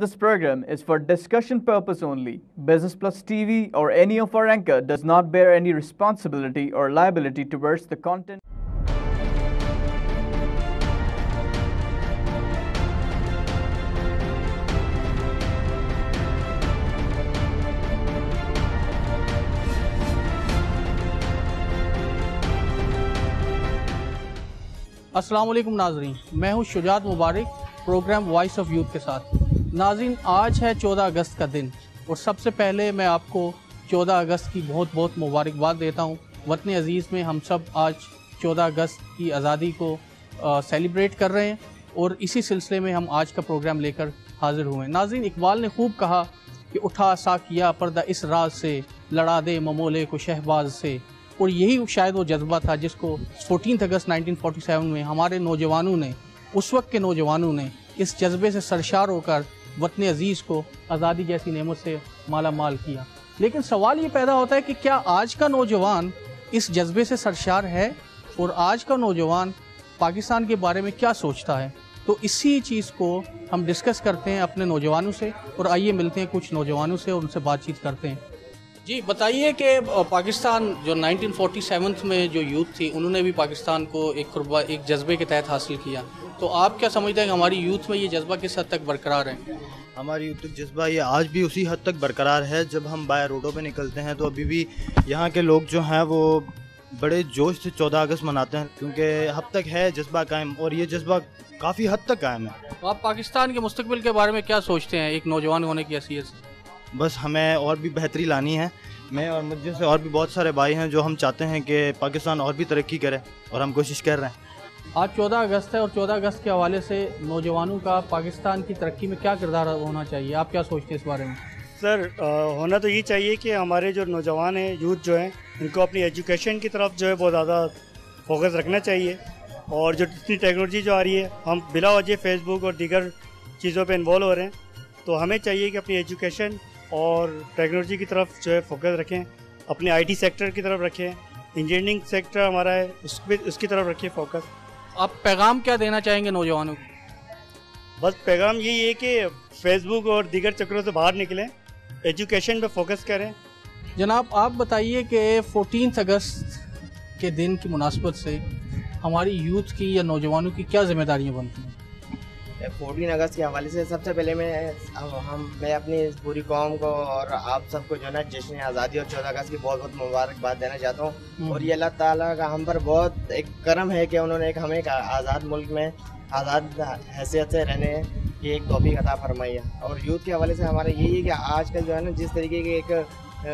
This program is for discussion purpose only. Business Plus TV or any of our anchor does not bear any responsibility or liability towards the content. अस्सलाम वालेकुम नाज़रीन, मैं हूं Shujat Mubarak program voice of youth के साथ। नाज़रीन, आज है 14 अगस्त का दिन और सबसे पहले मैं आपको 14 अगस्त की बहुत बहुत मुबारकबाद देता हूं। वतन अज़ीज़ में हम सब आज 14 अगस्त की आज़ादी को सेलिब्रेट कर रहे हैं और इसी सिलसिले में हम आज का प्रोग्राम लेकर हाज़िर हुए। नाज़रीन, इकबाल ने खूब कहा कि उठा साकिया पर्दा इस राज से, लड़ा दे ममोले को शहबाज से। और यही शायद वो जज्बा था जिसको 14 अगस्त 1947 में हमारे नौजवानों ने, उस वक्त के नौजवानों ने इस जज्बे से सरशार होकर वतन अज़ीज़ को आज़ादी जैसी नेमत से माला माल किया। लेकिन सवाल ये पैदा होता है कि क्या आज का नौजवान इस जज्बे से सरशार है और आज का नौजवान पाकिस्तान के बारे में क्या सोचता है? तो इसी चीज़ को हम डिस्कस करते हैं अपने नौजवानों से और आइए मिलते हैं कुछ नौजवानों से और उनसे बातचीत करते हैं। जी बताइए कि पाकिस्तान जो 1947 में जो यूथ थी उन्होंने भी पाकिस्तान को एक जज्बे के तहत हासिल किया, तो आप क्या समझते हैं कि हमारी यूथ में ये जज्बा किस हद तक बरकरार है? हमारी यूथ का जज्बा ये आज भी उसी हद तक बरकरार है। जब हम बाहर रोडों पे निकलते हैं तो अभी भी यहाँ के लोग जो हैं वो बड़े जोश से 14 अगस्त मनाते हैं, क्योंकि अब तक है जज्बा कायम और ये जज्बा काफ़ी हद तक कायम है। तो आप पाकिस्तान के मुस्तकबिल के बारे में क्या सोचते हैं एक नौजवान होने की हैसियत से? बस हमें और भी बेहतरी लानी है। मैं और मुझे से और भी बहुत सारे भाई हैं जो हम चाहते हैं कि पाकिस्तान और भी तरक्की करे और हम कोशिश कर रहे हैं। आज 14 अगस्त है और 14 अगस्त के हवाले से नौजवानों का पाकिस्तान की तरक्की में क्या किरदार होना चाहिए? आप क्या सोचते हैं इस बारे में? सर, होना तो ये चाहिए कि हमारे जो नौजवान हैं, यूथ जो हैं, इनको अपनी एजुकेशन की तरफ जो है बहुत ज़्यादा फोकस रखना चाहिए। और जो जितनी टेक्नोलॉजी जो आ रही है, हम बिला वजह फेसबुक और दीगर चीज़ों पर इन्वॉल्व हो रहे हैं, तो हमें चाहिए कि अपनी एजुकेशन और टेक्नोलॉजी की तरफ जो है फोकस रखें, अपने आईटी सेक्टर की तरफ रखें, इंजीनियरिंग सेक्टर हमारा है उसकी तरफ रखें फोकस। आप पैगाम क्या देना चाहेंगे नौजवानों को? बस पैगाम यही है कि फेसबुक और दीगर चक्रों से बाहर निकलें, एजुकेशन पे फोकस करें। जनाब, आप बताइए कि 14 अगस्त के दिन की मुनासबत से हमारी यूथ की या नौजवानों की क्या जिम्मेदारियाँ बनती हैं? 14 अगस्त के हवाले से सबसे पहले मैं अपनी पूरी कौम को और आप सबको जो है ना जश्न आज़ादी और 14 अगस्त की बहुत बहुत मुबारकबाद देना चाहता हूँ। और ये अल्लाह ताला का हम पर बहुत एक करम है कि उन्होंने हमें एक आज़ाद मुल्क में आज़ाद हैसियत से रहने की एक तौफीक अता फरमाई है। और यूथ के हवाले से हमारा यही है कि आजकल जो है ना जिस तरीके की एक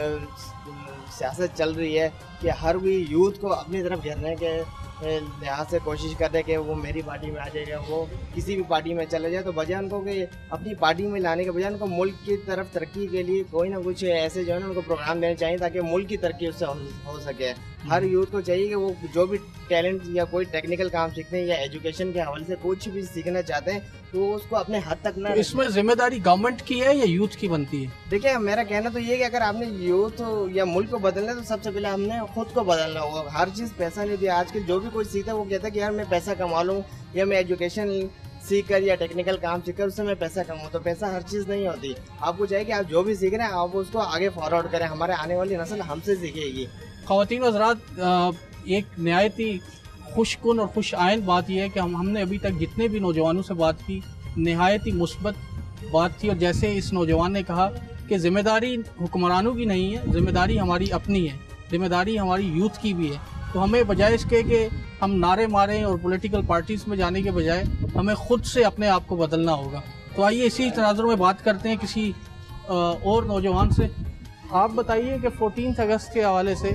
सियासत चल रही है कि हर भी यूथ को अपनी तरफ घेरने के लिहाज से कोशिश कर रहे कि वो मेरी पार्टी में आ जाएगा, वो किसी भी पार्टी में चले जाए, तो बजाय उनको कि अपनी पार्टी में लाने के बजाय उनको मुल्क की तरफ तरक्की के लिए कोई ना कुछ ऐसे जो है ना उनको प्रोग्राम देने चाहिए ताकि मुल्क की तरक्की उससे हो सके। हर यूथ को चाहिए कि वो जो भी टैलेंट या कोई टेक्निकल काम सीखते हैं या एजुकेशन के हवाले से कुछ भी सीखना चाहते हैं तो उसको अपने हद तक ना। तो इसमें जिम्मेदारी गवर्नमेंट की है या यूथ की बनती है? देखिए, मेरा कहना तो ये कि अगर आपने यूथ या मुल्क को बदलना है तो सबसे पहले हमने खुद को बदलना होगा। हर चीज़ पैसा नहीं दिया। आजकल जो भी कोई सीखता है वो कहता है कि यार मैं पैसा कमा लूँ या मैं एजुकेशन सीख कर या टेक्निकल काम सीख कर उससे मैं पैसा कमाऊँ, तो पैसा हर चीज़ नहीं होती। आपको चाहिए कि आप जो भी सीख रहे हैं आप उसको आगे फॉरवर्ड करें, हमारे आने वाली नस्ल हमसे सीखेगी। ख़वातीन हज़रात, एक नहायती खुशकुन और खुश आइन बात यह है कि हमने अभी तक जितने भी नौजवानों से बात की नहायत ही मुस्बत बात थी। और जैसे इस नौजवान ने कहा कि ज़िम्मेदारी हुक्मरानों की नहीं है, ज़िम्मेदारी हमारी अपनी है, ज़िम्मेदारी हमारी यूथ की भी है। तो हमें बजाय इसके कि हम नारे मारें और पॉलिटिकल पार्टीज़ में जाने के बजाय हमें ख़ुद से अपने आप को बदलना होगा। तो आइए इसी तनाज़ुर में बात करते हैं किसी और नौजवान से। आप बताइए कि 14 अगस्त के हवाले से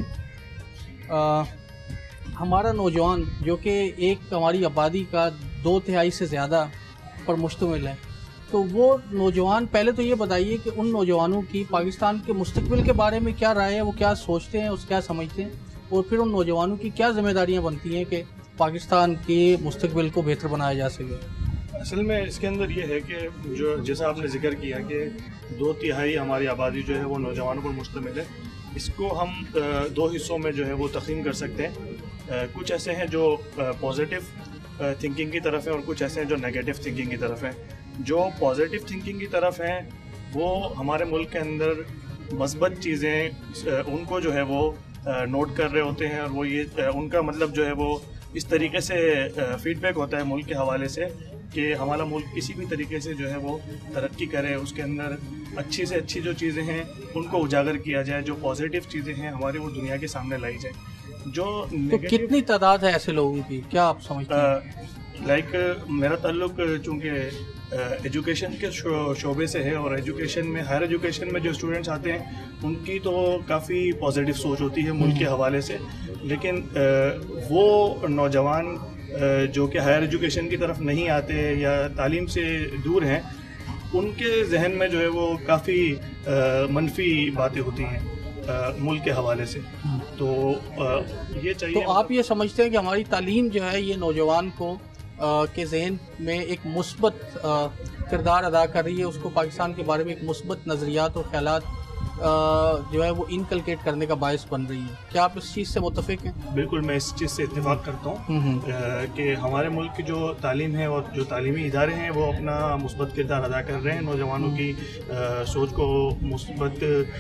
हमारा नौजवान जो कि एक हमारी आबादी का 2/3 से ज़्यादा पर मुश्तमिल है, तो वो नौजवान पहले तो ये बताइए कि उन नौजवानों की पाकिस्तान के मुस्तकबिल के बारे में क्या राय है, वो क्या सोचते हैं, उस क्या समझते हैं, और फिर उन नौजवानों की क्या जिम्मेदारियाँ बनती हैं कि पाकिस्तान के मुस्तकबिल को बेहतर बनाया जा सके। असल में इसके अंदर ये है कि जो जैसा आपने जिक्र किया कि 2/3 हमारी आबादी जो है वो नौजवानों पर मुश्तमिल है, इसको हम 2 हिस्सों में जो है वो तक़सीम कर सकते हैं। कुछ ऐसे हैं जो पॉजिटिव थिंकिंग की तरफ है और कुछ ऐसे हैं जो नेगेटिव थिंकिंग की तरफ है। जो पॉजिटिव थिंकिंग की तरफ हैं वो हमारे मुल्क के अंदर मस्बत चीज़ें उनको जो है वो नोट कर रहे होते हैं, और वो ये उनका मतलब जो है वो इस तरीके से फीडबैक होता है मुल्क के हवाले से कि हमारा मुल्क किसी भी तरीके से जो है वो तरक्की करे, उसके अंदर अच्छी से अच्छी जो चीज़ें हैं उनको उजागर किया जाए, जो पॉजिटिव चीज़ें हैं हमारी वो दुनिया के सामने लाई जाए। जो तो कितनी तादाद है ऐसे लोगों की, क्या आप समझते हैं? लाइक मेरा ताल्लुक चूँकि एजुकेशन के शोबे से है, और एजुकेशन में हायर एजुकेशन में जो स्टूडेंट्स आते हैं उनकी तो काफ़ी पॉजिटिव सोच होती है मुल्क के हवाले से, लेकिन वो नौजवान जो कि हायर एजुकेशन की तरफ नहीं आते या तालीम से दूर हैं, उनके जहन में जो है वो काफ़ी मनफी बातें होती हैं मुल्क के हवाले से। तो ये चाहिए। तो आप ये समझते हैं कि हमारी तालीम जो है ये नौजवान को के जहन में एक मुस्बत किरदार अदा कर रही है, उसको पाकिस्तान के बारे में एक मुस्बत नज़रियात और ख्यालात जो है वो इनकलकेट करने का बायस बन रही है। क्या आप इस चीज़ से मुत्तफिक हैं? बिल्कुल, मैं इस चीज़ से इत्तेफाक करता हूँ कि हमारे मुल्क की जो तालीम है और जो तालीमी इदारे हैं वो अपना मुस्बत किरदार अदा कर रहे हैं नौजवानों की सोच को मुस्बत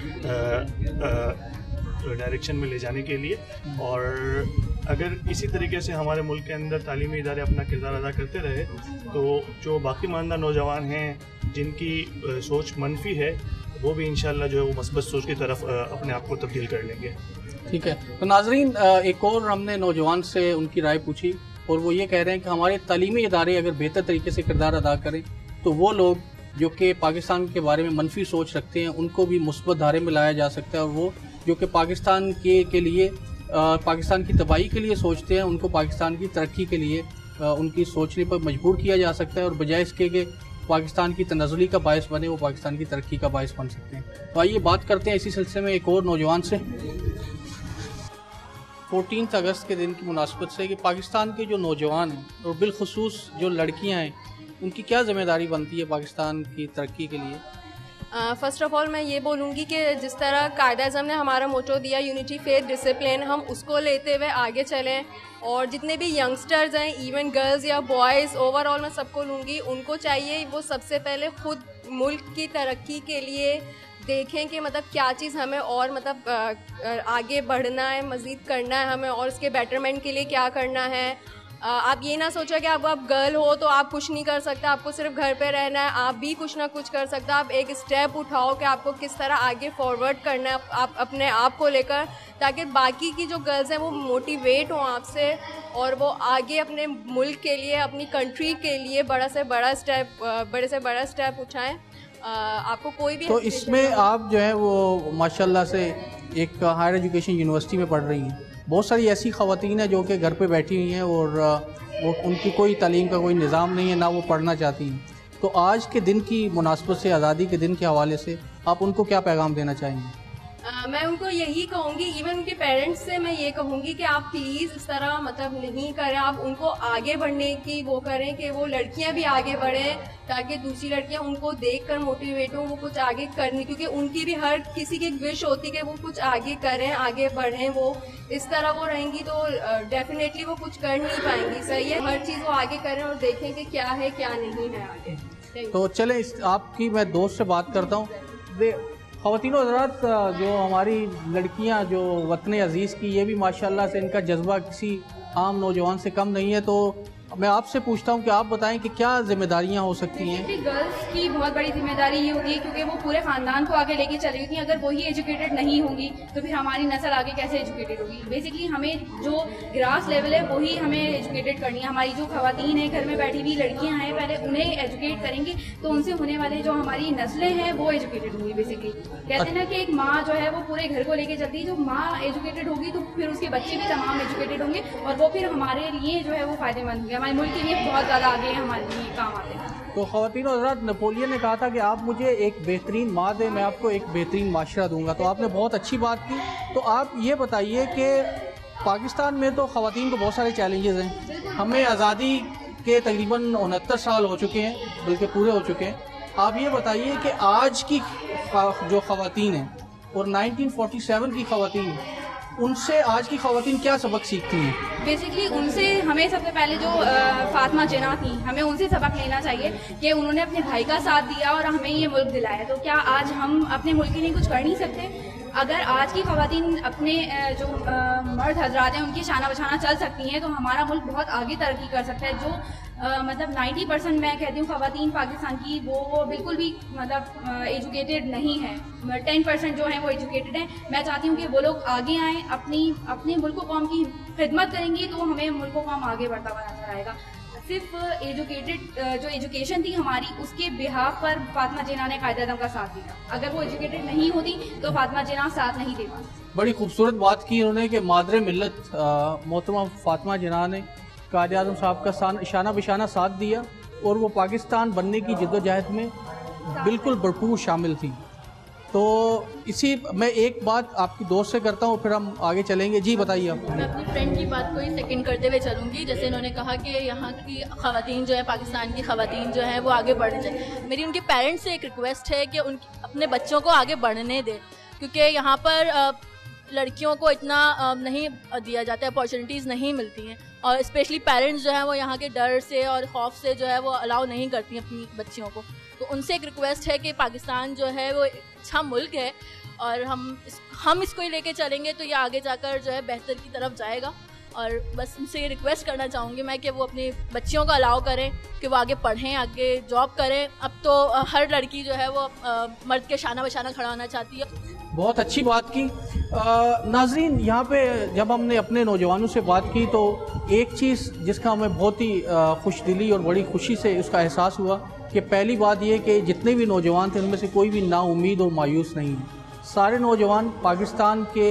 डायरेक्शन में ले जाने के लिए। और अगर इसी तरीके से हमारे मुल्क के अंदर तालीमी इदारे अपना किरदार अदा करते रहे तो जो बाकी मानदा नौजवान हैं जिनकी सोच मनफी है वो भी इंशाल्लाह जो है वो मस्बत सोच की तरफ अपने आप को तब्दील कर लेंगे। ठीक है, तो नाजरीन एक और हमने नौजवान से उनकी राय पूछी और वो ये कह रहे हैं कि हमारे तालीमी इदारे अगर बेहतर तरीके से किरदार अदा करें तो वो लोग जो कि पाकिस्तान के बारे में मनफी सोच रखते हैं उनको भी मुस्बत धारे में लाया जा सकता है, और वो जो कि पाकिस्तान के लिए पाकिस्तान की तबाही के लिए सोचते हैं उनको पाकिस्तान की तरक्की के लिए उनकी सोचने पर मजबूर किया जा सकता है, और बजाय इसके कि पाकिस्तान की तनज़ुली का बायस बने वो पाकिस्तान की तरक्की का बायस बन सकते हैं। तो आइए बात करते हैं इसी सिलसिले में एक और नौजवान से। 14 अगस्त के दिन की मुनासबत से कि पाकिस्तान के जो नौजवान हैं और बिलखुसूस जो लड़कियां हैं उनकी क्या ज़िम्मेदारी बनती है पाकिस्तान की तरक्की के लिए? फ़र्स्ट ऑफ़ ऑल मैं ये बोलूँगी कि जिस तरह कायदा-ए-आज़म ने हमारा मोटो दिया यूनिटी फेथ डिसिप्लिन, हम उसको लेते हुए आगे चलें, और जितने भी यंगस्टर्स हैं इवन गर्ल्स या बॉयज़ ओवरऑल मैं सबको लूँगी, उनको चाहिए वो सबसे पहले ख़ुद मुल्क की तरक्की के लिए देखें कि मतलब क्या चीज़ हमें और मतलब आगे बढ़ना है, मज़ीद करना है हमें, और उसके बेटरमेंट के लिए क्या करना है। आप ये ना सोचो कि आप गर्ल हो तो आप कुछ नहीं कर सकते, आपको सिर्फ घर पे रहना है, आप भी कुछ ना कुछ कर सकते हो। आप एक स्टेप उठाओ कि आपको किस तरह आगे फॉरवर्ड करना है आप अपने आप को लेकर, ताकि बाकी की जो गर्ल्स हैं वो मोटिवेट हों आपसे और वो आगे अपने मुल्क के लिए, अपनी कंट्री के लिए बड़े से बड़ा स्टेप उठाएं। आपको कोई भी तो इसमें आप जो है वो माशाल्लाह से एक हायर एजुकेशन यूनिवर्सिटी में पढ़ रही हैं, बहुत सारी ऐसी ख़वातीन हैं जो कि घर पे बैठी हुई हैं और वो उनकी कोई तालीम का कोई निज़ाम नहीं है, ना वो पढ़ना चाहती हैं। तो आज के दिन की मुनासबत से, आज़ादी के दिन के हवाले से आप उनको क्या पैगाम देना चाहेंगे? मैं उनको यही कहूँगी, इवन उनके पेरेंट्स से मैं ये कहूँगी कि आप प्लीज़ इस तरह मतलब नहीं करें, आप उनको आगे बढ़ने की वो करें कि वो लड़कियाँ भी आगे बढ़ें, ताकि दूसरी लड़कियाँ उनको देखकर मोटिवेट हों, वो कुछ आगे करने, क्योंकि उनकी भी हर किसी की विश होती है कि वो कुछ आगे करें, आगे बढ़ें। वो इस तरह वो रहेंगी तो डेफिनेटली वो कुछ कर नहीं पाएंगी। सही है, हर चीज़ वो आगे करें और देखें कि क्या है क्या नहीं है आगे। तो चले आपकी मैं दोस्त से बात करता हूँ। ख़वातीन हज़रात, जो हमारी लड़कियां जो वतन अज़ीज़ की, ये भी माशाल्लाह से इनका जज्बा किसी आम नौजवान से कम नहीं है। तो मैं आपसे पूछता हूँ कि आप बताएं कि क्या जिम्मेदारियाँ हो सकती हैं? गर्ल्स की बहुत बड़ी जिम्मेदारी ये होती है क्योंकि वो पूरे ख़ानदान को आगे लेके चली होती हैं। अगर वही एजुकेटेड नहीं होंगी तो फिर हमारी नस्ल आगे कैसे एजुकेटेड होगी? बेसिकली हमें जो ग्रास लेवल है वही हमें एजुकेटेड करनी है। हमारी जो ख़वातीन हैं, घर में बैठी हुई लड़कियाँ हैं, पहले उन्हें एजुकेट करेंगे तो उनसे होने वाले जो हमारी नस्लें हैं वो एजुकेटेड होंगी। बेसिकली कहते हैं ना कि एक माँ जो है वो पूरे घर को लेके चलती है। जो माँ एजुकेटेड होगी तो फिर उसके बच्चे भी तमाम एजुकेटेड होंगे और वो फिर हमारे लिए जो है वो फ़ायदेमंद होंगे, हमारे मुल्क के लिए बहुत ज़्यादा आगे हमारे लिए काम आते हैं। तो ख़वातीन हज़रात, नेपोलियन ने कहा था कि आप मुझे एक बेहतरीन माँ दें, मैं आपको एक बेहतरीन माशरा दूंगा। तो आपने बहुत अच्छी बात की। तो आप ये बताइए कि पाकिस्तान में तो ख़वातीन को बहुत सारे चैलेंजेस हैं। हमें आज़ादी के तकरीबन 69 साल हो चुके हैं, बल्कि पूरे हो चुके हैं। आप ये बताइए कि आज की जो ख़वातीन हैं और 1947 की ख़वातीन उनसे आज की ख़वातीन क्या सबक सीखती हैं? बेसिकली उनसे हमें सबसे पहले जो फातिमा जिन्ना थी, हमें उनसे सबक लेना चाहिए कि उन्होंने अपने भाई का साथ दिया और हमें ये मुल्क दिलाया। तो क्या आज हम अपने मुल्क के लिए कुछ कर नहीं सकते? अगर आज की ख़वातीन अपने जो मर्द हजरात हैं उनकी शाना बशाना चल सकती हैं तो हमारा मुल्क बहुत आगे तरक्की कर सकता है। जो मतलब 90% मैं कहती हूँ ख़वातीन पाकिस्तान की वो बिल्कुल भी मतलब एजुकेटेड नहीं है। 10% जो हैं वो एजुकेटेड हैं। मैं चाहती हूँ कि वो लोग आगे आएँ, अपने मुल्क कौम की खिदमत करेंगी तो हमें मुल्क कौम आगे बढ़ता हुआ नजर आएगा। सिर्फ एजुकेटेड जो एजुकेशन थी हमारी, उसके बिहाफ पर फातिमा जिन्ना ने कायदे आज़म का साथ दिया। अगर वो एजुकेटेड नहीं होती तो फातिमा जिन्ना साथ नहीं दे पाती। बड़ी खूबसूरत बात की उन्होंने कि मादरे मिल्लत मोहतरमा फातिमा जिन्ना ने कायदे आज़म साहब का शाना बिशाना साथ दिया और वो पाकिस्तान बनने की जद्दोजहद में बिल्कुल भरपूर शामिल थी। तो इसी मैं एक बात आपकी दोस्त से करता हूँ, फिर हम आगे चलेंगे। जी बताइए आप। मैं अपनी फ्रेंड की बात को ही सेकंड करते हुए चलूँगी। जैसे इन्होंने कहा कि यहाँ की ख़वातीन जो है, पाकिस्तान की ख़वातीन जो है वो आगे बढ़नी चाहिए। मेरी उनके पेरेंट्स से एक रिक्वेस्ट है कि उनकी अपने बच्चों को आगे बढ़ने दें, क्योंकि यहाँ पर लड़कियों को इतना नहीं दिया जाता है, अपॉर्चुनिटीज़ नहीं मिलती हैं, और स्पेशली पेरेंट्स जो हैं वो यहाँ के डर से और खौफ से जो है वो अलाउ नहीं करती हैं अपनी बच्चियों को। तो उनसे एक रिक्वेस्ट है कि पाकिस्तान जो है वो अच्छा मुल्क है और हम इसको ही लेके चलेंगे तो ये आगे जाकर जो है बेहतर की तरफ जाएगा। और बस उनसे ये रिक्वेस्ट करना चाहूँगी मैं कि वो अपनी बच्चियों को अलाउ करें कि वो आगे पढ़ें, आगे जॉब करें। अब तो हर लड़की जो है वो मर्द के शाना बशाना खड़ा होना चाहती है। बहुत अच्छी बात की। नाज़रीन, यहाँ पे जब हमने अपने नौजवानों से बात की तो एक चीज़ जिसका हमें बहुत ही खुशदिली और बड़ी खुशी से उसका एहसास हुआ कि पहली बात ये कि जितने भी नौजवान थे उनमें से कोई भी नाउम्मीद और मायूस नहीं है। सारे नौजवान पाकिस्तान के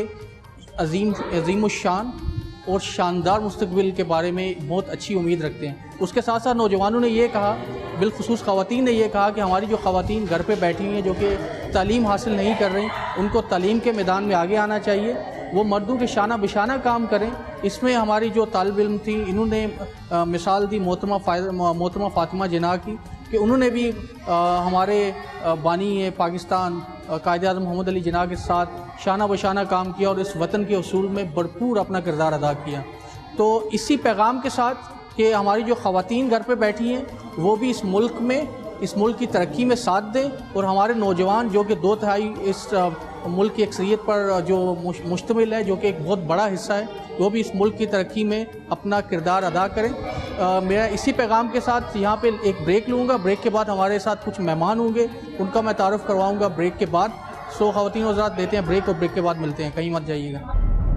अज़ीमुश्शान और शानदार मुस्तकबिल के बारे में बहुत अच्छी उम्मीद रखते हैं। उसके साथ साथ नौजवानों ने ये कहा, बिलखुसूस ख़वातीन ने ये कहा कि हमारी जो ख़वातीन घर पे बैठी हुई हैं जो कि तालीम हासिल नहीं कर रही, उनको तालीम के मैदान में आगे आना चाहिए, वो मर्दों के शाना बिशाना काम करें। इसमें हमारी जो तालिब इल्म थी, इन्होंने मिसाल दी मोहतरमा फातिमा जिन्ना की कि उन्होंने भी हमारे बानी पाकिस्तान कायदे आज़म मोहम्मद अली जिन्ना के साथ शाना बशाना काम किया और इस वतन के उसूल में भरपूर अपना किरदार अदा किया। तो इसी पैगाम के साथ कि हमारी जो ख़वातीन घर पे बैठी हैं वो भी इस मुल्क की तरक्की में साथ दें और हमारे नौजवान जो कि 2/3 इस मुल्क की अक्सरियत पर जो मुश्तमिल है, जो कि एक बहुत बड़ा हिस्सा है, वो भी इस मुल्क की तरक्की में अपना किरदार अदा करें। मेरा इसी पैगाम के साथ यहाँ पे एक ब्रेक लूँगा। ब्रेक के बाद हमारे साथ कुछ मेहमान होंगे, उनका मैं तारुफ़ करवाऊँगा ब्रेक के बाद। सो ख़वातीन हज़रात, देते हैं ब्रेक और ब्रेक के बाद मिलते हैं, कहीं मत जाइएगा।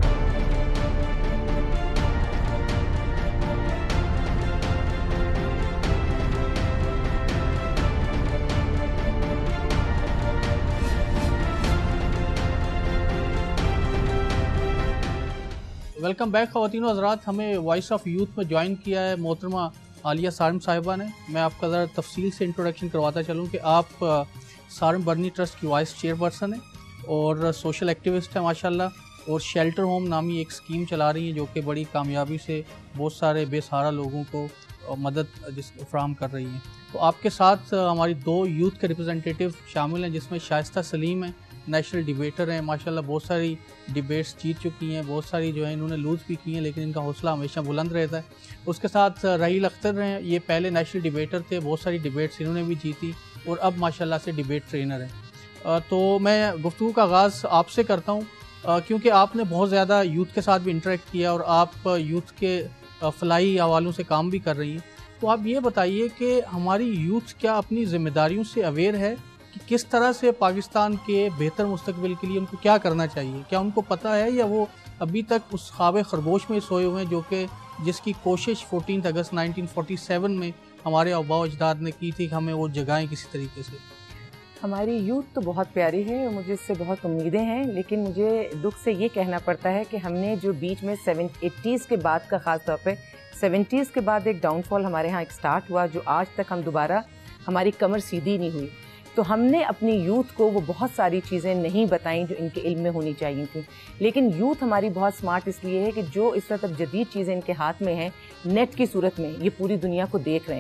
वेलकम बैक ख़वातीन हज़रात। हमें वॉइस ऑफ यूथ में ज्वाइन किया है मोहतरमा आलिया सारिम साहिबा ने। मैं आपका ज़रा तफसील से इंट्रोडक्शन करवाता चलूँ कि आप सारिम बर्नी ट्रस्ट की वाइस चेयरपर्सन है और सोशल एक्टिविस्ट है माशाल्लाह, और शेल्टर होम नामी एक स्कीम चला रही हैं जो कि बड़ी कामयाबी से बहुत सारे बेसहारा लोगों को मदद फ्राहम कर रही हैं। तो आपके साथ हमारी 2 यूथ के रिप्रेजेंटेटिव शामिल हैं, जिसमें शाहिस्ता सलीम है, नेशनल डिबेटर हैं, माशाल्लाह बहुत सारी डिबेट्स जीत चुकी हैं, बहुत सारी जो है इन्होंने लूज़ भी की हैं, लेकिन इनका हौसला हमेशा बुलंद रहता है। उसके साथ राहील अख्तर हैं, ये पहले नेशनल डिबेटर थे, बहुत सारी डिबेट्स इन्होंने भी जीती और अब माशाल्लाह से डिबेट ट्रेनर हैं। तो मैं गुफ्तगू का आगाज़ आपसे करता हूँ क्योंकि आपने बहुत ज़्यादा यूथ के साथ भी इंटरेक्ट किया और आप यूथ के फलाही हवालों से काम भी कर रही हैं। तो आप ये बताइए कि हमारी यूथ क्या अपनी ज़िम्मेदारियों से अवेयर है कि किस तरह से पाकिस्तान के बेहतर मुस्तकबिल के लिए उनको क्या करना चाहिए? क्या उनको पता है या वो अभी तक उस ख्वाब खरगोश में सोए हुए हैं जो कि जिसकी कोशिश 14 अगस्त 1947 में हमारे आबा अजदाद ने की थी कि हमें वो जगाएं किसी तरीके से? हमारी यूथ तो बहुत प्यारी है और मुझे इससे बहुत उम्मीदें हैं, लेकिन मुझे दुख से ये कहना पड़ता है कि हमने जो बीच में 80s के बाद का, ख़ास तौर पे 70s के बाद एक डाउनफॉल हमारे यहाँ एक स्टार्ट हुआ जो आज तक हम दोबारा हमारी कमर सीधी नहीं हुई। तो हमने अपनी यूथ को वो बहुत सारी चीज़ें नहीं बताई जो इनके इल्म में होनी चाहिए थी। लेकिन यूथ हमारी बहुत स्मार्ट इसलिए है कि जो इस वक्त अब जदीद चीज़ें इनके हाथ में हैं, नेट की सूरत में ये पूरी दुनिया को देख रहे हैं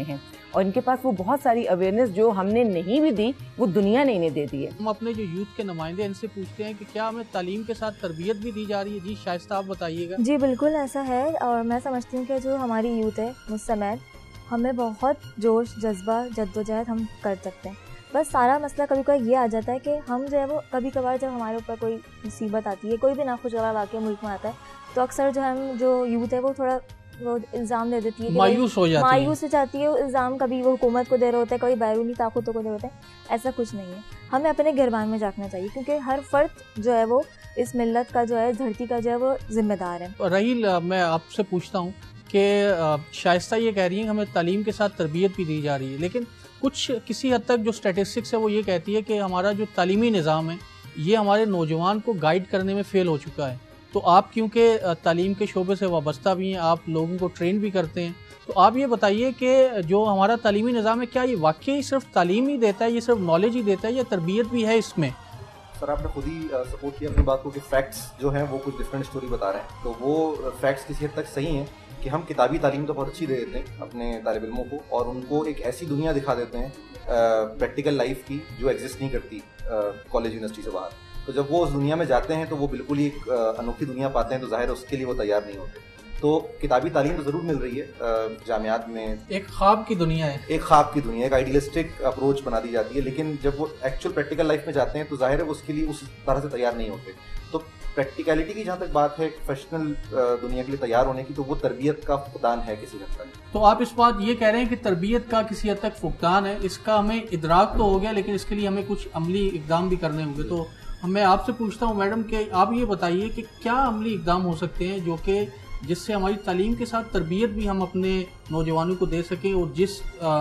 और इनके पास वो बहुत सारी अवेयरनेस जो हमने नहीं भी दी वो दुनिया ने इन्हें दे दी है। हम अपने जो यूथ के नुमाइंदे इनसे पूछते हैं कि क्या हमें तालीम के साथ तरबियत भी दी जा रही है। जी शाइस्ता, आप बताइएगा। जी बिल्कुल ऐसा है, और मैं समझती हूँ कि जो हमारी यूथ है मुझ समेत, हमें बहुत जोश, जज्बा, जद्दोजहद हम कर सकते हैं। बस सारा मसला कभी कभी ये आ जाता है कि हम जो है वो कभी कभार जब हमारे ऊपर कोई मुसीबत आती है, कोई भी नाखुशगवार वाक़या मुल्क में आता है, तो अक्सर जो हम जो यूथ है वो थोड़ा वो इल्ज़ाम दे देती है, मायूस हो जाती है। इल्ज़ाम कभी वो हुकूमत को दे रहा होता है, कभी बैरूनी ताकतों को दे रहा होता है। ऐसा कुछ नहीं है, हमें अपने गिरबान में झांकना चाहिए, क्योंकि हर फर्द जो है वो इस मिल्लत का जो है, इस धरती का जो है वो जिम्मेदार है। रहील, मैं आपसे पूछता हूँ कि शाइस्ता ये कह रही है हमें तालीम के साथ तरबियत भी दी जा रही है, लेकिन कुछ किसी हद तक जो स्टैटिस्टिक्स है वो ये कहती है कि हमारा जो तालीमी निज़ाम है ये हमारे नौजवान को गाइड करने में फ़ेल हो चुका है। तो आप क्योंकि तालीम के शोबे से वाबस्ता भी हैं, आप लोगों को ट्रेन भी करते हैं, तो आप ये बताइए कि जो हमारा तालीमी निज़ाम है क्या ये वाकई सिर्फ तालीम ही देता है, ये सिर्फ नॉलेज ही देता है, या तरबियत भी है इसमें? सर आपने खुद ही सपोर्ट किया अपनी बात को कि फैक्ट्स जो हैं वो कुछ डिफरेंट स्टोरी बता रहे हैं। तो वो फैक्ट्स किसी हद तक सही हैं कि हम किताबी तालीम तो बहुत अच्छी दे देते हैं अपने तालिब इल्मों को, और उनको एक ऐसी दुनिया दिखा देते हैं प्रैक्टिकल लाइफ की जो एग्जिस्ट नहीं करती कॉलेज यूनिवर्सिटी से बाहर। तो जब वो उस दुनिया में जाते हैं तो वो बिल्कुल ही एक अनोखी दुनिया पाते हैं, तो जाहिर है उसके लिए वो तैयार नहीं होते। तो किताबी तालीम तो ज़रूर मिल रही है जामियात में, एक ख्वाब की दुनिया है, एक ख्वाब की दुनिया, एक आइडियलिस्टिक अप्रोच बना दी जाती है, लेकिन जब वो एक्चुअल प्रैक्टिकल लाइफ में जाते हैं तो जाहिर है उसके लिए उस तरह से तैयार नहीं होते। तो प्रैक्टिकलिटी की जहाँ तक बात है प्रोफेशनल दुनिया के लिए तैयार होने की, तो वो तरबियत का फुकदान है किसी हद तक। तो आप इस बात ये कह रहे हैं कि तरबियत का किसी हद तक फुकदान है, इसका हमें इदराक तो हो गया, लेकिन इसके लिए हमें कुछ अमली इक़दाम भी करने होंगे। तो मैं आपसे पूछता हूँ मैडम कि आप ये बताइए कि क्या अमली इक़दाम हो सकते हैं जो कि जिससे हमारी तालीम के साथ तरबियत भी हम अपने नौजवानों को दे सकें, और जिस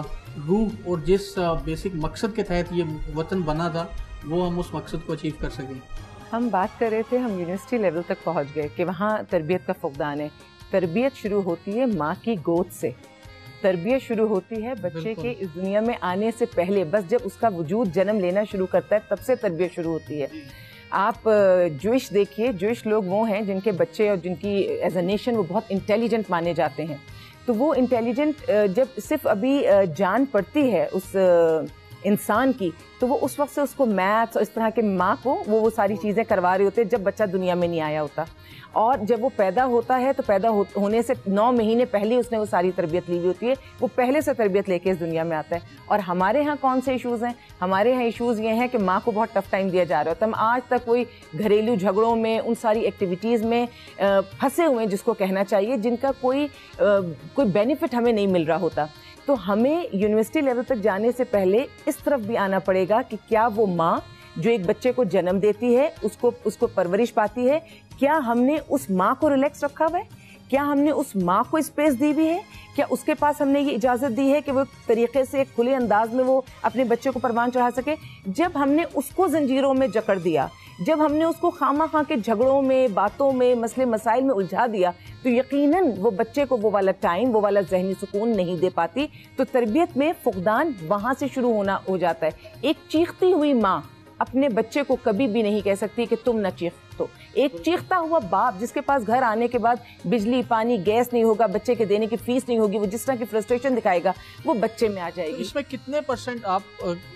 रूह और जिस बेसिक मकसद के तहत ये वतन बना था वो हम उस मकसद को अचीव कर सकें। हम बात कर रहे थे, हम यूनिवर्सिटी लेवल तक पहुंच गए कि वहाँ तरबियत का फुकदान है। तरबियत शुरू होती है माँ की गोद से, तरबियत शुरू होती है बच्चे के इस दुनिया में आने से पहले, बस जब उसका वजूद जन्म लेना शुरू करता है तब से तरबियत शुरू होती है। आप जोइश देखिए, जोइश लोग वो हैं जिनके बच्चे और जिनकी एज अ नेशन वो बहुत इंटेलिजेंट माने जाते हैं। तो वो इंटेलिजेंट जब सिर्फ अभी जान पड़ती है उस इंसान की, तो वो उस वक्त से उसको मैथ्स और इस तरह के माँ को वो सारी चीज़ें करवा रहे होते हैं जब बच्चा दुनिया में नहीं आया होता। और जब वो पैदा होता है तो पैदा होने से 9 महीने पहले उसने वो सारी तरबियत ली हुई होती है, वो पहले से तरबियत लेके इस दुनिया में आता है। और हमारे यहाँ कौन से इश्यूज़ हैं? हमारे यहाँ इश्यूज़ ये हैं कि माँ को बहुत टफ टाइम दिया जा रहा होता है। हम आज तक कोई घरेलू झगड़ों में, उन सारी एक्टिविटीज़ में फंसे हुए हैं जिसको कहना चाहिए, जिनका कोई बेनिफिट हमें नहीं मिल रहा होता। तो हमें यूनिवर्सिटी लेवल तक जाने से पहले इस तरफ भी आना पड़ेगा कि क्या वो माँ जो एक बच्चे को जन्म देती है, उसको परवरिश पाती है, क्या हमने उस माँ को रिलैक्स रखा हुआ है? क्या हमने उस माँ को स्पेस दी हुई है? क्या उसके पास हमने ये इजाज़त दी है कि वो तरीके से एक खुले अंदाज में वो अपने बच्चे को परवान चढ़ा सके? जब हमने उसको जंजीरों में जकड़ दिया, जब हमने उसको खामा के झगड़ों में, बातों में, मसले मसाइल में उलझा दिया, तो यकीनन वो बच्चे को वो वाला टाइम, वो वाला जहनी सुकून नहीं दे पाती। तो तरबियत में फुकदान वहाँ से शुरू होना हो जाता है। एक चीखती हुई माँ अपने बच्चे को कभी भी नहीं कह सकती कि तुम न चीख। तो एक चीखता हुआ बाप जिसके पास घर आने के बाद बिजली, पानी, गैस नहीं होगा, बच्चे के देने की फीस नहीं होगी, वो जिस तरह की फ्रस्ट्रेशन दिखाएगा वो बच्चे में आ जाएगी। तो इसमें कितने परसेंट आप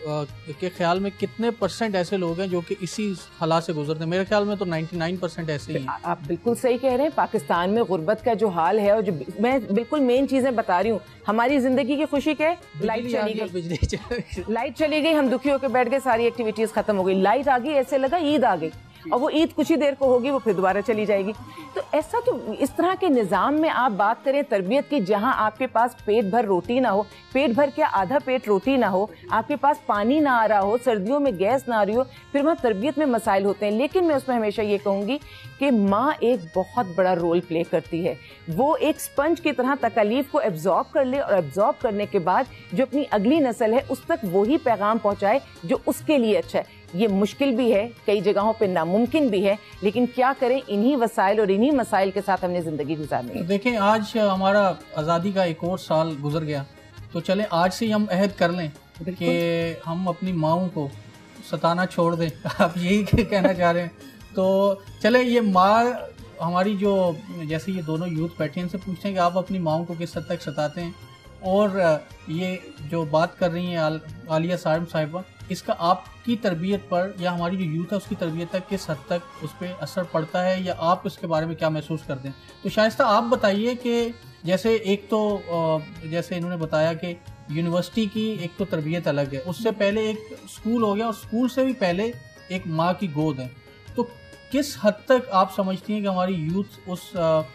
के ख्याल में कितने परसेंट ऐसे लोग हैं जो कि इसी हालात से गुजरते हैं? मेरे ख्याल में तो 99% ऐसे ही हैं। आप बिल्कुल सही कह रहे हैं। पाकिस्तान में गुर्बत का जो हाल है, और जो मैं बिल्कुल मेन चीजें बता रही हूँ, हमारी जिंदगी की खुशी क्या है? लाइट चली गई, लाइट चली गई, हम दुखी होकर बैठ गए, सारी एक्टिविटीज खत्म हो गई। लाइट आ गई, ऐसे लगा ईद आ गई, और वो ईद कुछ ही देर को होगी, वो फिर दोबारा चली जाएगी। तो ऐसा तो इस तरह के निज़ाम में आप बात करें तरबियत की, जहां आपके पास पेट भर रोटी ना हो, पेट भर क्या आधा पेट रोटी ना हो, आपके पास पानी ना आ रहा हो, सर्दियों में गैस ना आ रही हो, फिर वहाँ तरबियत में मसाइल होते हैं। लेकिन मैं उसमें हमेशा ये कहूँगी कि माँ एक बहुत बड़ा रोल प्ले करती है। वो एक स्पंज की तरह तकलीफ को एब्जॉर्ब कर ले, और एब्जॉर्ब करने के बाद जो अपनी अगली नस्ल है उस तक वही पैगाम पहुँचाए जो उसके लिए अच्छा है। ये मुश्किल भी है, कई जगहों पे नामुमकिन भी है, लेकिन क्या करें, इन्हीं वसाइल और इन्हीं मसाइल के साथ हमने ज़िंदगी गुजारनी है। देखें, आज हमारा आज़ादी का एक और साल गुजर गया, तो चले आज से हम अहद कर लें कि हम अपनी माँओं को सताना छोड़ दें। आप यही कहना चाह रहे हैं? तो चले, ये माँ हमारी जो, जैसे ये दोनों यूथ बैठे हैं, इनसे पूछते हैं कि आप अपनी माँओं को किस हद तक सताते हैं? और ये जो बात कर रही हैं आलिया सारिम साहिबा, इसका आपकी तरबियत पर या हमारी जो यूथ है उसकी तरबियत तक किस हद तक उस पर असर पड़ता है, या आप इसके बारे में क्या महसूस करते हैं? तो शाइस्ता आप बताइए कि जैसे एक तो जैसे इन्होंने बताया कि यूनिवर्सिटी की एक तो तरबियत अलग है, उससे पहले एक स्कूल हो गया और स्कूल से भी पहले एक माँ की गोद है। तो किस हद तक आप समझती हैं कि हमारी यूथ उस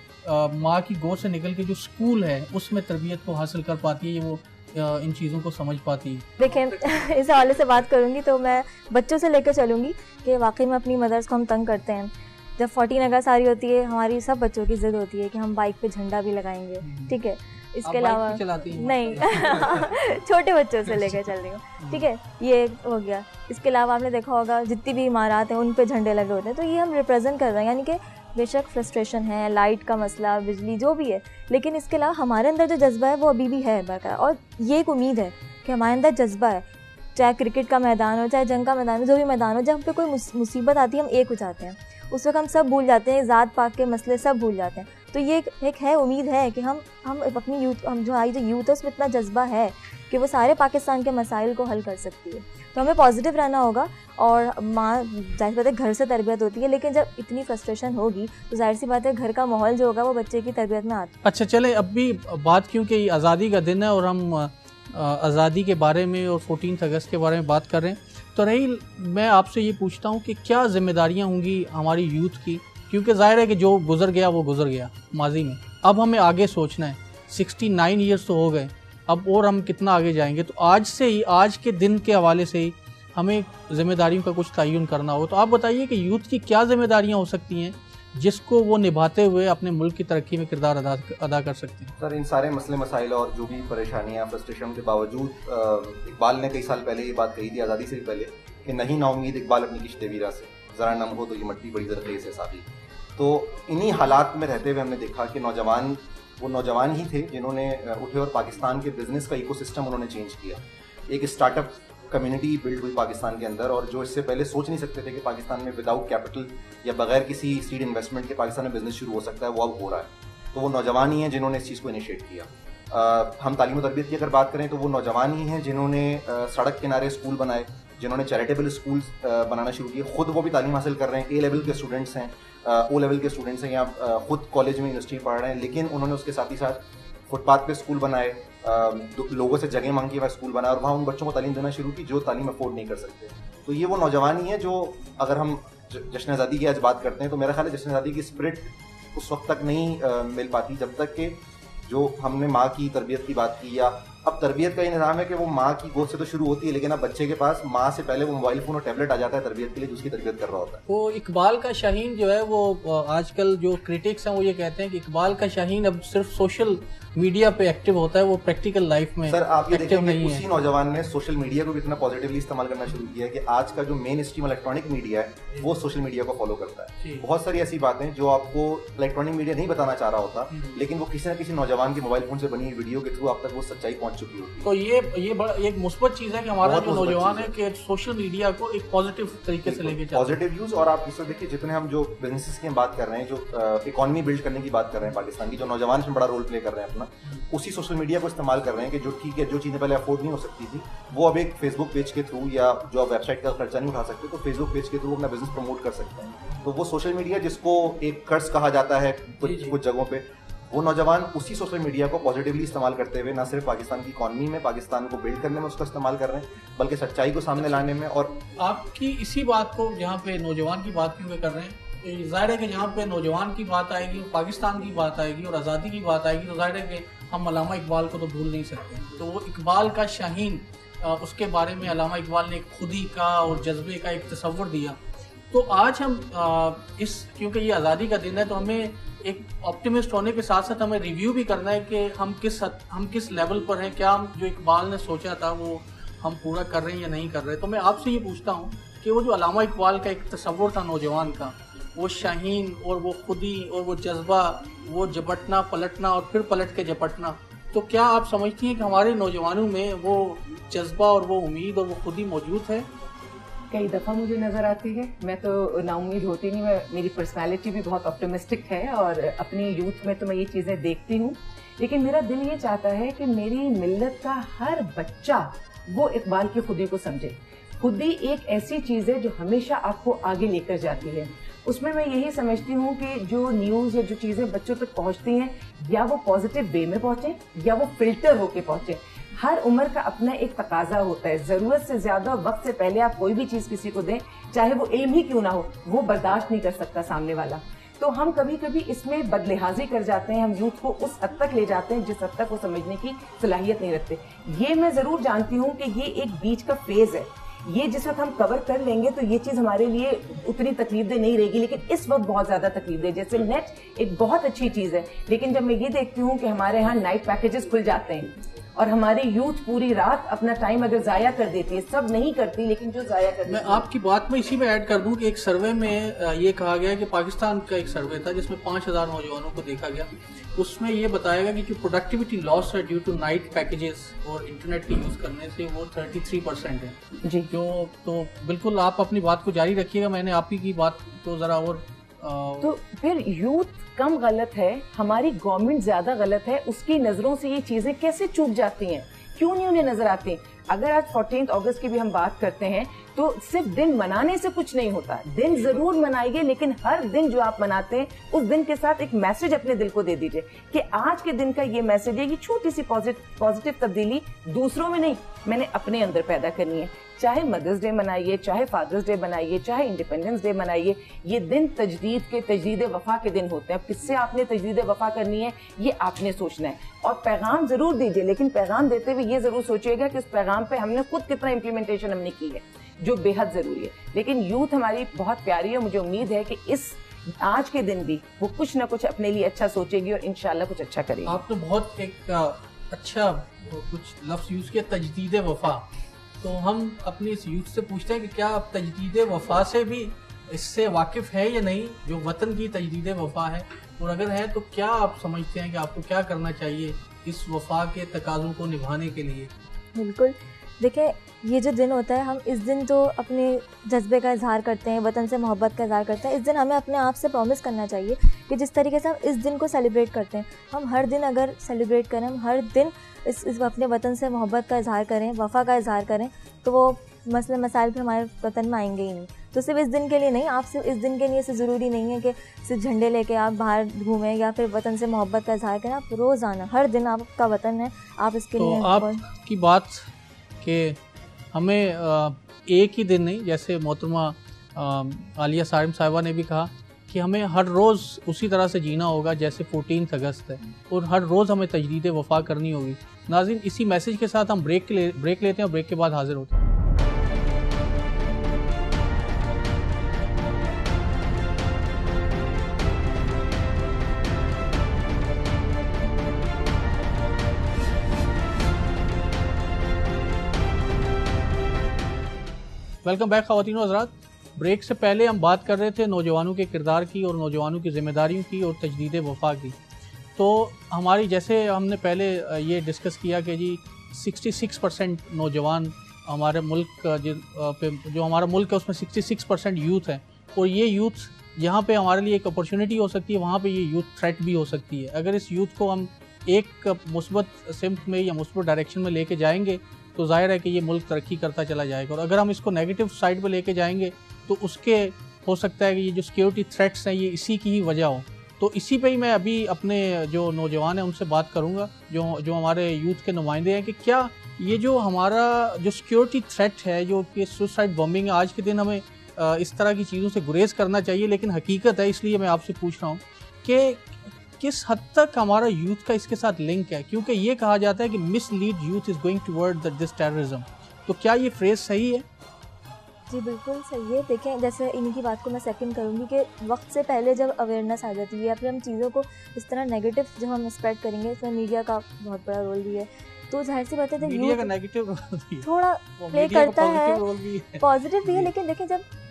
माँ की गोद से निकल के जो स्कूल है उसमें तरबियत को हासिल कर पाती है, वो इन चीज़ों को समझ पाती है? देखिए, इस हवाले से बात करूँगी तो मैं बच्चों से लेकर चलूँगी कि वाकई में अपनी मदर्स को हम तंग करते हैं। जब 14 अगस्त आ रही होती है, हमारी सब बच्चों की ज़िद होती है कि हम बाइक पे झंडा भी लगाएंगे, ठीक है। इसके अलावा नहीं छोटे बच्चों से लेकर चल रही हूँ, ठीक है, ये हो गया। इसके अलावा आपने देखा होगा जितनी भी इमारत हैं उन पे झंडे लगे होते हैं, तो ये हम रिप्रेजेंट कर रहे हैं। यानी कि बेशक फ्रस्ट्रेशन है, लाइट का मसला, बिजली जो भी है, लेकिन इसके अलावा हमारे अंदर जो जज्बा है वो अभी भी है बरकरार, और ये एक उम्मीद है कि हमारे अंदर जज्बा है, चाहे क्रिकेट का मैदान हो, चाहे जंग का मैदान हो, जो भी मैदान हो, जब हम पे कोई मुसीबत आती है हम एक हो जाते हैं, उस वक्त हम सब भूल जाते हैं, ज़ात पात के मसले सब भूल जाते हैं। तो ये एक है उम्मीद है कि हम अपनी यूथ, हम जो आई जो यूथ है उसमें इतना जज्बा है कि वो सारे पाकिस्तान के मसाइल को हल कर सकती है। तो हमें पॉजिटिव रहना होगा, और माँ जाहिर बात है घर से तरबियत होती है, लेकिन जब इतनी फ्रस्ट्रेशन होगी तो जाहिर सी बात है घर का माहौल जो होगा वो बच्चे की तरबियत में आता है। अच्छा, चले अब भी बात, क्योंकि आज़ादी का दिन है और हम आज़ादी के बारे में और 14 अगस्त के बारे में बात कर रहे हैं, तो रहील मैं आपसे ये पूछता हूँ कि क्या जिम्मेदारियाँ होंगी हमारी यूथ की, क्योंकि जाहिर है कि जो गुजर गया वो गुजर गया माजी में, अब हमें आगे सोचना है। 69 ईयर्स तो हो गए, अब और हम कितना आगे जाएंगे? तो आज से ही, आज के दिन के हवाले से ही हमें जिम्मेदारियों का कुछ तयन करना हो। तो आप बताइए कि यूथ की क्या जिम्मेदारियां हो सकती हैं जिसको वो निभाते हुए अपने मुल्क की तरक्की में किरदार अदा कर सकते हैं? सर, इन सारे मसले मसाइल और जो भी परेशानियाँ, फ्रस्ट्रेशन के बावजूद इकबाल ने कई साल पहले ये बात कही थी, आज़ादी से भी पहले, कि नहीं नाउमीद इकबाल अपनी किश्ते वीरा से, ज़रा नम हो तो ये मट्टी बड़ी ज़रख़ेज़ है साथी। तो इन्हीं हालात में रहते हुए हमने देखा कि नौजवान, वो नौजवान ही थे जिन्होंने उठे और पाकिस्तान के बिज़नेस का इकोसिस्टम उन्होंने चेंज किया। एक स्टार्टअप कम्युनिटी बिल्ड हुई पाकिस्तान के अंदर, और जो इससे पहले सोच नहीं सकते थे कि पाकिस्तान में विदाउट कैपिटल या बगैर किसी सीड इन्वेस्टमेंट के पाकिस्तान में बिजनेस शुरू हो सकता है, वो अब हो रहा है। तो वो नौजवान ही हैं जिन्होंने इस चीज़ को इनिशिएट किया। हम तालीम और तरबियत की अगर बात करें तो वो नौजवान ही हैं जिन्होंने सड़क किनारे स्कूल बनाए, जिन्होंने चैरिटेबल स्कूल्स बनाना शुरू किए। खुद वो भी तालीम हासिल कर रहे हैं, A लेवल के स्टूडेंट्स हैं, O लेवल के स्टूडेंट्स हैं, या खुद कॉलेज में यूनिवर्सिटी पढ़ रहे हैं, लेकिन उन्होंने उसके साथ ही साथ फुटपाथ पे स्कूल बनाए, लोगों से जगह मांग के वहाँ स्कूल बनाया और वहाँ उन बच्चों को तालीम देना शुरू की जो तालीम अफोर्ड नहीं कर सकते। तो ये वो नौजवान ही है जो, अगर हम जश्न आज़ादी की आज बात करते हैं तो मेरा ख्याल है जश्न आज़ादी की स्पिरिट उस वक्त तक नहीं मिल पाती जब तक कि जो हमने माँ की तरबियत की बात की, या अब तरबियत का ये निज़ाम है कि वो माँ की गोद से तो शुरू होती है, लेकिन अब बच्चे के पास माँ से पहले वो मोबाइल फ़ोन और टैबलेट आ जाता है तरबियत के लिए, जो उसकी तरबियत कर रहा होता है। वो इकबाल का शाहीन जो है, वो आजकल जो क्रिटिक्स हैं वो ये कहते हैं कि इकबाल का शाहीन अब सिर्फ सोशल मीडिया पे एक्टिव होता है, वो प्रैक्टिकल लाइफ में सर आप ये देखेंगे उसी नौजवान ने सोशल मीडिया को भी इतना पॉजिटिवली इस्तेमाल करना शुरू किया है कि आज का जो मेन स्ट्रीम इलेक्ट्रॉनिक मीडिया है वो सोशल मीडिया को फॉलो करता है। बहुत सारी ऐसी बातें जो आपको इलेक्ट्रॉनिक मीडिया नहीं बताना चाह रहा होता, लेकिन वो किसी न किसी नौजवान के मोबाइल फोन से बनी वीडियो के थ्रू आप तक वो सच्चाई पहुंच चुकी होती है। तो ये बड़ा एक मुस्बत चीज़ है कि हमारा जो नौजवान है कि सोशल मीडिया को एक पॉजिटिव तरीके से लेके चलते हैं, पॉजिटिव यूज। और आप इसको देखिए, जितने हम जो बिजनेसेस की बात कर रहे हैं, जो इकोनॉमी बिल्ड करने की बात कर रहे हैं पाकिस्तान की, जो नौजवान इसमें बड़ा रोल प्ले कर रहे हैं अपना, उसी सोशल मीडिया को इस्तेमाल कर रहे हैं कि जो ठीक है, जो चीज़ें पहले अफोर्ड नहीं हो सकती थी वो अब एक फेसबुक पेज के थ्रू, या जो आप वेबसाइट का खर्चा नहीं उठा सकते तो फेसबुक पेज के थ्रू अपना बिजनेस प्रमोट कर सकते हैं। तो वो सोशल मीडिया जिसको एक कर्ज कहा जाता है कुछ जगहों पे, वो नौजवान उसी सोशल मीडिया को पॉजिटिवली इस्तेमाल करते हुए न सिर्फ पाकिस्तान की इकॉनमी में, पाकिस्तान को बिल्ड करने में उसका इस्तेमाल कर रहे हैं, बल्कि सच्चाई को सामने लाने में। और आपकी इसी बात को, जहाँ पे नौजवान की बात क्यों कर रहे हैं, जाहिर है कि जहाँ पे नौजवान की बात आएगी, पाकिस्तान की बात आएगी और आज़ादी की बात आएगी, तो जाहिर है कि हम अल्लामा इकबाल को तो भूल नहीं सकते। तो वो इकबाल का शाहीन, उसके बारे में अल्लामा इकबाल ने खुदी का और जज्बे का एक तस्वर दिया। तो आज हम क्योंकि ये आज़ादी का दिन है, तो हमें एक ऑप्टिमिस्ट होने के साथ साथ हमें रिव्यू भी करना है कि हम किस लेवल पर हैं, क्या हम जो इकबाल ने सोचा था वो हम पूरा कर रहे हैं या नहीं कर रहे। तो मैं आपसे ये पूछता हूँ कि वो जो अल्लामा इकबाल का एक तस्वर था नौजवान का, वो शाहीन और वो खुदी और वो जज्बा, वो झपटना पलटना और फिर पलट के झपटना, तो क्या आप समझती हैं कि हमारे नौजवानों में वो जज्बा और वो उम्मीद और वो खुदी मौजूद है? कई दफ़ा मुझे नज़र आती है। मैं तो नाउम्मीद होती नहीं, मेरी पर्सनालिटी भी बहुत ऑप्टिमिस्टिक है और अपनी यूथ में तो मैं ये चीज़ें देखती हूँ लेकिन मेरा दिल ये चाहता है कि मेरी मिल्लत का हर बच्चा वो इकबाल की खुदी को समझे। खुदी एक ऐसी चीज है जो हमेशा आपको आगे लेकर जाती है। उसमें मैं यही समझती हूँ कि जो न्यूज़ या जो चीज़ें बच्चों तक पहुँचती हैं, या वो पॉजिटिव वे में पहुँचे या वो फिल्टर होके पहुँचे। हर उम्र का अपना एक तकाजा होता है। ज़रूरत से ज़्यादा वक्त से पहले आप कोई भी चीज़ किसी को दें, चाहे वो इल्म ही क्यों ना हो, वो बर्दाश्त नहीं कर सकता सामने वाला। तो हम कभी कभी इसमें बदलिहाजी कर जाते हैं, हम यूथ को उस हद तक ले जाते हैं जिस हद तक वो समझने की सलाहियत नहीं रखते। ये मैं ज़रूर जानती हूँ कि ये एक बीच का फेज़ है, ये जिस वक्त हम कवर कर लेंगे तो ये चीज़ हमारे लिए उतनी तकलीफदेह नहीं रहेगी, लेकिन इस वक्त बहुत ज़्यादा तकलीफदेह। जैसे नेट एक बहुत अच्छी चीज़ है, लेकिन जब मैं ये देखती हूँ कि हमारे यहाँ नाइट पैकेजेस खुल जाते हैं और हमारी यूथ पूरी रात अपना टाइम अगर ज़ाया कर देती है, सब नहीं करती लेकिन जो ज़ाया कर देती है। मैं आपकी बात में इसी में ऐड कर दूं कि एक सर्वे में ये कहा गया कि पाकिस्तान का एक सर्वे था जिसमें 5000 नौजवानों को देखा गया। उसमें ये बताया गया कि जो प्रोडक्टिविटी लॉस है ड्यू टू नाइट पैकेजेस और इंटरनेट के यूज़ करने से वो 33% है जी। तो बिल्कुल आप अपनी बात को जारी रखिएगा। मैंने आप ही की बात को ज़रा और तो फिर यूथ कम गलत है, हमारी गवर्नमेंट ज्यादा गलत है, उसकी नजरों से ये चीजें कैसे चूक जाती हैं, क्यों नहीं उन्हें नजर आती? अगर आज 14 अगस्त की भी हम बात करते हैं तो सिर्फ दिन मनाने से कुछ नहीं होता। दिन जरूर मनाइए, लेकिन हर दिन जो आप मनाते हैं उस दिन के साथ एक मैसेज अपने दिल को दे दीजिए कि आज के दिन का ये मैसेज है, ये छोटी सी पॉजिटिव तब्दीली दूसरों में नहीं, मैंने अपने अंदर पैदा करनी है। चाहे मदर्स डे मनाइए, चाहे फादर्स डे मनाइए, चाहे इंडिपेंडेंस डे मनाइए, ये दिन तजदीद वफा के दिन होते हैं। अब किससे आपने तजदीद वफा करनी है ये आपने सोचना है, और पैगाम जरूर दीजिए, लेकिन पैगाम देते हुए ये जरूर सोचिएगा कि उस पैगाम पे हमने खुद कितना इम्प्लीमेंटेशन हमने की है, जो बेहद जरूरी है। लेकिन यूथ हमारी बहुत प्यारी है, मुझे उम्मीद है कि इस आज के दिन भी वो कुछ ना कुछ अपने लिए अच्छा सोचेगी और इंशाल्लाह कुछ अच्छा करेगी। आपने बहुत एक अच्छा कुछ लफ्ज़ यूज़ किया, तजदीद वफा। तो हम अपनी इस यूथ से पूछते हैं कि क्या आप तजदीद वफा से भी इससे वाकिफ़ है या नहीं, जो वतन की तजदीद वफा है, और अगर है तो क्या आप समझते हैं कि आपको क्या करना चाहिए इस वफा के तकाज़ों को निभाने के लिए? बिल्कुल, देखिए ये जो दिन होता है, हम इस दिन तो अपने जज्बे का इजहार करते हैं, वतन से मोहब्बत का इजहार करते हैं। इस दिन हमें अपने आप से प्रॉमिस करना चाहिए कि जिस तरीके से हम इस दिन को सेलिब्रेट करते हैं, हम हर दिन अगर सेलिब्रेट करें, हम हर दिन इस अपने वतन से मोहब्बत का इजहार करें, वफ़ा का इजहार करें, तो वो मसले मसाइल फिर हमारे वतन में आएंगे ही नहीं। तो सिर्फ इस दिन के लिए नहीं, आप सिर्फ इस दिन के लिए से ज़रूरी नहीं है कि सिर्फ झंडे लेके आप बाहर घूमें या फिर वतन से मोहब्बत का इजहार करें। आप रोज़ाना हर दिन आपका वतन है, आप इसके लिए। आपकी बात कि हमें एक ही दिन नहीं, जैसे मोहतरमा आलिया सारिम साहिबा ने भी कहा कि हमें हर रोज़ उसी तरह से जीना होगा जैसे 14 अगस्त है, और हर रोज़ हमें तजदीद वफा करनी होगी। नाज़रीन, इसी मैसेज के साथ हम ब्रेक लेते हैं और ब्रेक के बाद हाजिर होते हैं। वेलकम बैक ख़वातीन और हज़रात। ब्रेक से पहले हम बात कर रहे थे नौजवानों के किरदार की और नौजवानों की ज़िम्मेदारियों की और तजदीद वफा की। तो हमारी, जैसे हमने पहले ये डिस्कस किया कि जी 66% नौजवान हमारे मुल्क पे, जो हमारा मुल्क है उसमें 66% यूथ है, और ये यूथ यहाँ पे हमारे लिए एक अपॉर्चुनिटी हो सकती है, वहाँ पे ये यूथ थ्रेट भी हो सकती है। अगर इस यूथ को हम एक मुस्बत सिम्त में या मुस्बत डायरेक्शन में लेके जाएंगे तो जाहिर है कि ये मुल्क तरक्की करता चला जाएगा, और अगर हम इसको नेगेटिव साइड पे लेके जाएंगे तो उसके हो सकता है कि ये जो सिक्योरिटी थ्रेट्स हैं ये इसी की ही वजह हो। तो इसी पे ही मैं अभी अपने जो नौजवान हैं उनसे बात करूँगा, जो हमारे यूथ के नुमाइंदे हैं, कि क्या ये जो हमारा जो सिक्योरिटी थ्रेट है, जो कि सुसाइड बॉम्बिंग है, आज के दिन हमें इस तरह की चीज़ों से गुरेज करना चाहिए, लेकिन हकीकत है, इसलिए मैं आपसे पूछ रहा हूँ कि किस हद तक हमारा यूथ का इसके साथ लिंक है, क्योंकि ये कहा जाता है कि mislead youth is going toward this terrorism. तो क्या ये फ्रेज सही है? जी बिल्कुल सही है। देखें, जैसे इनकी बात को मैं सेकंड करूँगी कि वक्त से पहले जब अवेयरनेस आ जाती है या फिर हम चीज़ों को इस तरह नेगेटिव जब हम स्प्रेड करेंगे, इसमें मीडिया का बहुत बड़ा रोल भी है। तो जाहिर सी बात है मीडिया का नेगेटिव रोल भी थोड़ा प्ले करता है, पॉजिटिव भी है, लेकिन देखें जब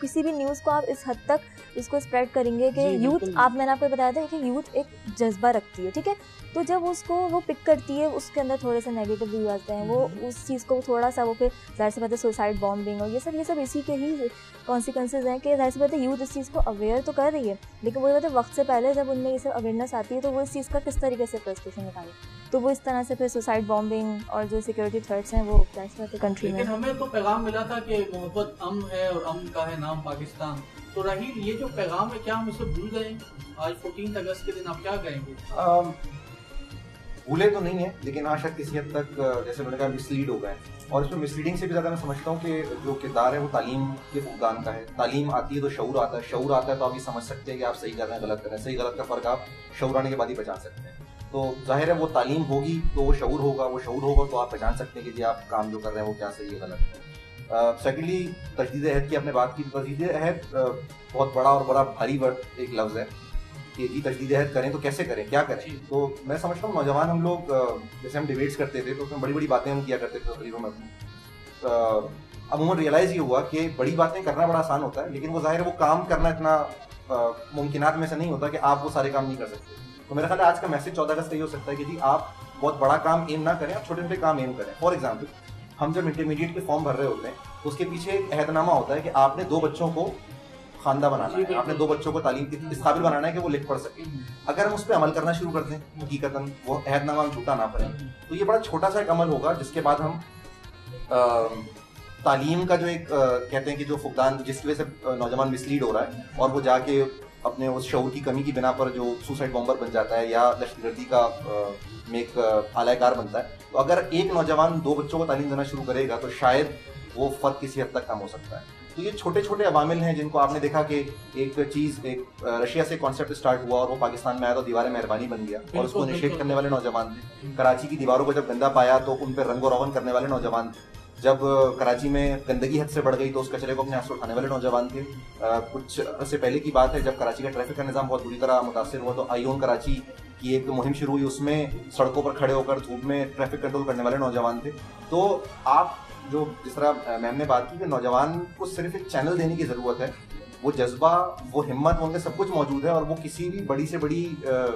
किसी भी न्यूज़ को आप इस हद तक इसको स्प्रेड करेंगे कि यूथ, मैंने आपको बताया था कि यूथ एक जज्बा रखती है, ठीक है, तो जब उसको वो पिक करती है उसके अंदर थोड़े से नेगेटिव व्यू आते हैं, वो उस चीज़ को थोड़ा सा वो फिर जाहिर सी बात है सुसाइड बॉम्बिंग और ये सब इसी के ही कॉन्सिक्वेंसेज हैं कि जाहिर सी बात है यूथ इस चीज़ को अवेयर तो कर रही है, लेकिन वही बात है वक्त से पहले जब उनमें ये सब अवेयरनेस आती है तो वो इस चीज़ का किस तरीके से फ्रस्ट्रेशन निकाले, तो वो इस तरह से फिर सुसाइड बॉम्बिंग और जो सिक्योरिटी थ्रेट्स हैं वो जाहिर सी बात है कंट्री में। लेकिन हमें तो पैगाम मिला था कि मोहब्बत अमन है और अमन का है नाम पाकिस्तान, तो राहील ये जो पैगाम है क्या हम इसे भूल गए? आज 14 अगस्त के दिन आप क्या कहेंगे? भूले तो नहीं है, लेकिन हाँ शायद किसी हद तक जैसे उन्होंने कहा मिसलीड हो गए, और इसमें मिसलीडिंग से भी ज़्यादा मैं समझता हूँ कि जो किरदार है वो तालीम के फुकदान का है। तालीम आती है तो शऊर आता है, शऊर आता है तो आप ये समझ सकते हैं कि आप सही कर रहे हैं गलत कर रहे हैं, सही गलत का फ़र्क आप शऊर आने के बाद ही पहचान सकते हैं। तो जाहिर है वो तालीम होगी तो वो शऊर होगा, वो शऊर होगा तो आप पहचान सकते हैं कि जी आप काम जो कर रहे हैं वो क्या सही है गलत है। सेकेंडली तजदीद अहद की आपने बात की, तजदीद अहद बहुत बड़ा और बड़ा भारी वर्ड एक लफ्ज़ है कि जी तजदीद अहद करें तो कैसे करें, क्या करें। तो मैं समझता हूँ नौजवान हम लोग जैसे हम डिबेट्स करते थे तो उसमें बड़ी बड़ी बातें हम किया करते थे तकरीरों में अपनी, अमूमन रियलाइज़ ये हुआ कि बड़ी बातें करना बड़ा आसान होता है, लेकिन वो जाहिर है वो काम करना इतना मुमकिनात में से नहीं होता कि आप वो सारे काम नहीं कर सकते। तो मेरा ख्याल है आज का मैसेज 14 अगस्त ये हो सकता है कि जी आप बहुत बड़ा काम एम ना करें, आप छोटे छोटे काम एम करें। फॉर एग्जाम्पल हम जब इंटरमीडिएट के फॉर्म भर रहे होते हैं तो उसके पीछे एक अहदनामा होता है कि आपने 2 बच्चों को खानदा बनाना है, आपने 2 बच्चों को तालीम इस काबिल बनाना है कि वो लिख पढ़ सके। अगर हम उस पर अमल करना शुरू कर दें हकीकतन वो अहदनामा हम झूठा ना पड़े, तो ये बड़ा छोटा सा एक अमल होगा जिसके बाद हम तालीम का जो एक कहते हैं कि जो फुकदान जिसकी वजह से नौजवान मिसलीड हो रहा है और वो जाके अपने उस शऊर की कमी की बिना पर जो सुसाइड बॉम्बर बन जाता है या दहशतगर्दी का में एक आलाकार बनता है, तो अगर एक नौजवान 2 बच्चों को तालीम देना शुरू करेगा तो शायद वो फ़र्क किसी हद तक कम हो सकता है। तो ये छोटे छोटे अवामिल हैं जिनको आपने देखा कि एक चीज़ एक रशिया से कॉन्सेप्ट स्टार्ट हुआ और वो पाकिस्तान में आया तो दीवार मेहरबानी बन गया और उसको निषेध करने वाले नौजवान थे। कराची की दीवारों को जब गंदा पाया तो उन पर रंगो रोगन करने वाले नौजवान थे। जब कराची में गंदगी हद से बढ़ गई तो उस कचरे को अपने हाथ से उठाने वाले नौजवान थे। कुछ से पहले की बात है जब कराची का ट्रैफिक का निज़ाम बहुत बुरी तरह मुतासर हुआ तो आई ओन कराची की एक मुहिम शुरू हुई, उसमें सड़कों पर खड़े होकर धूप में ट्रैफिक कंट्रोल करने वाले नौजवान थे। तो आप जो जिस तरह मैम ने बात की कि नौजवान को सिर्फ एक चैनल देने की ज़रूरत है, वो जज्बा वो हिम्मत उनके सब कुछ मौजूद है और वो किसी भी बड़ी से बड़ी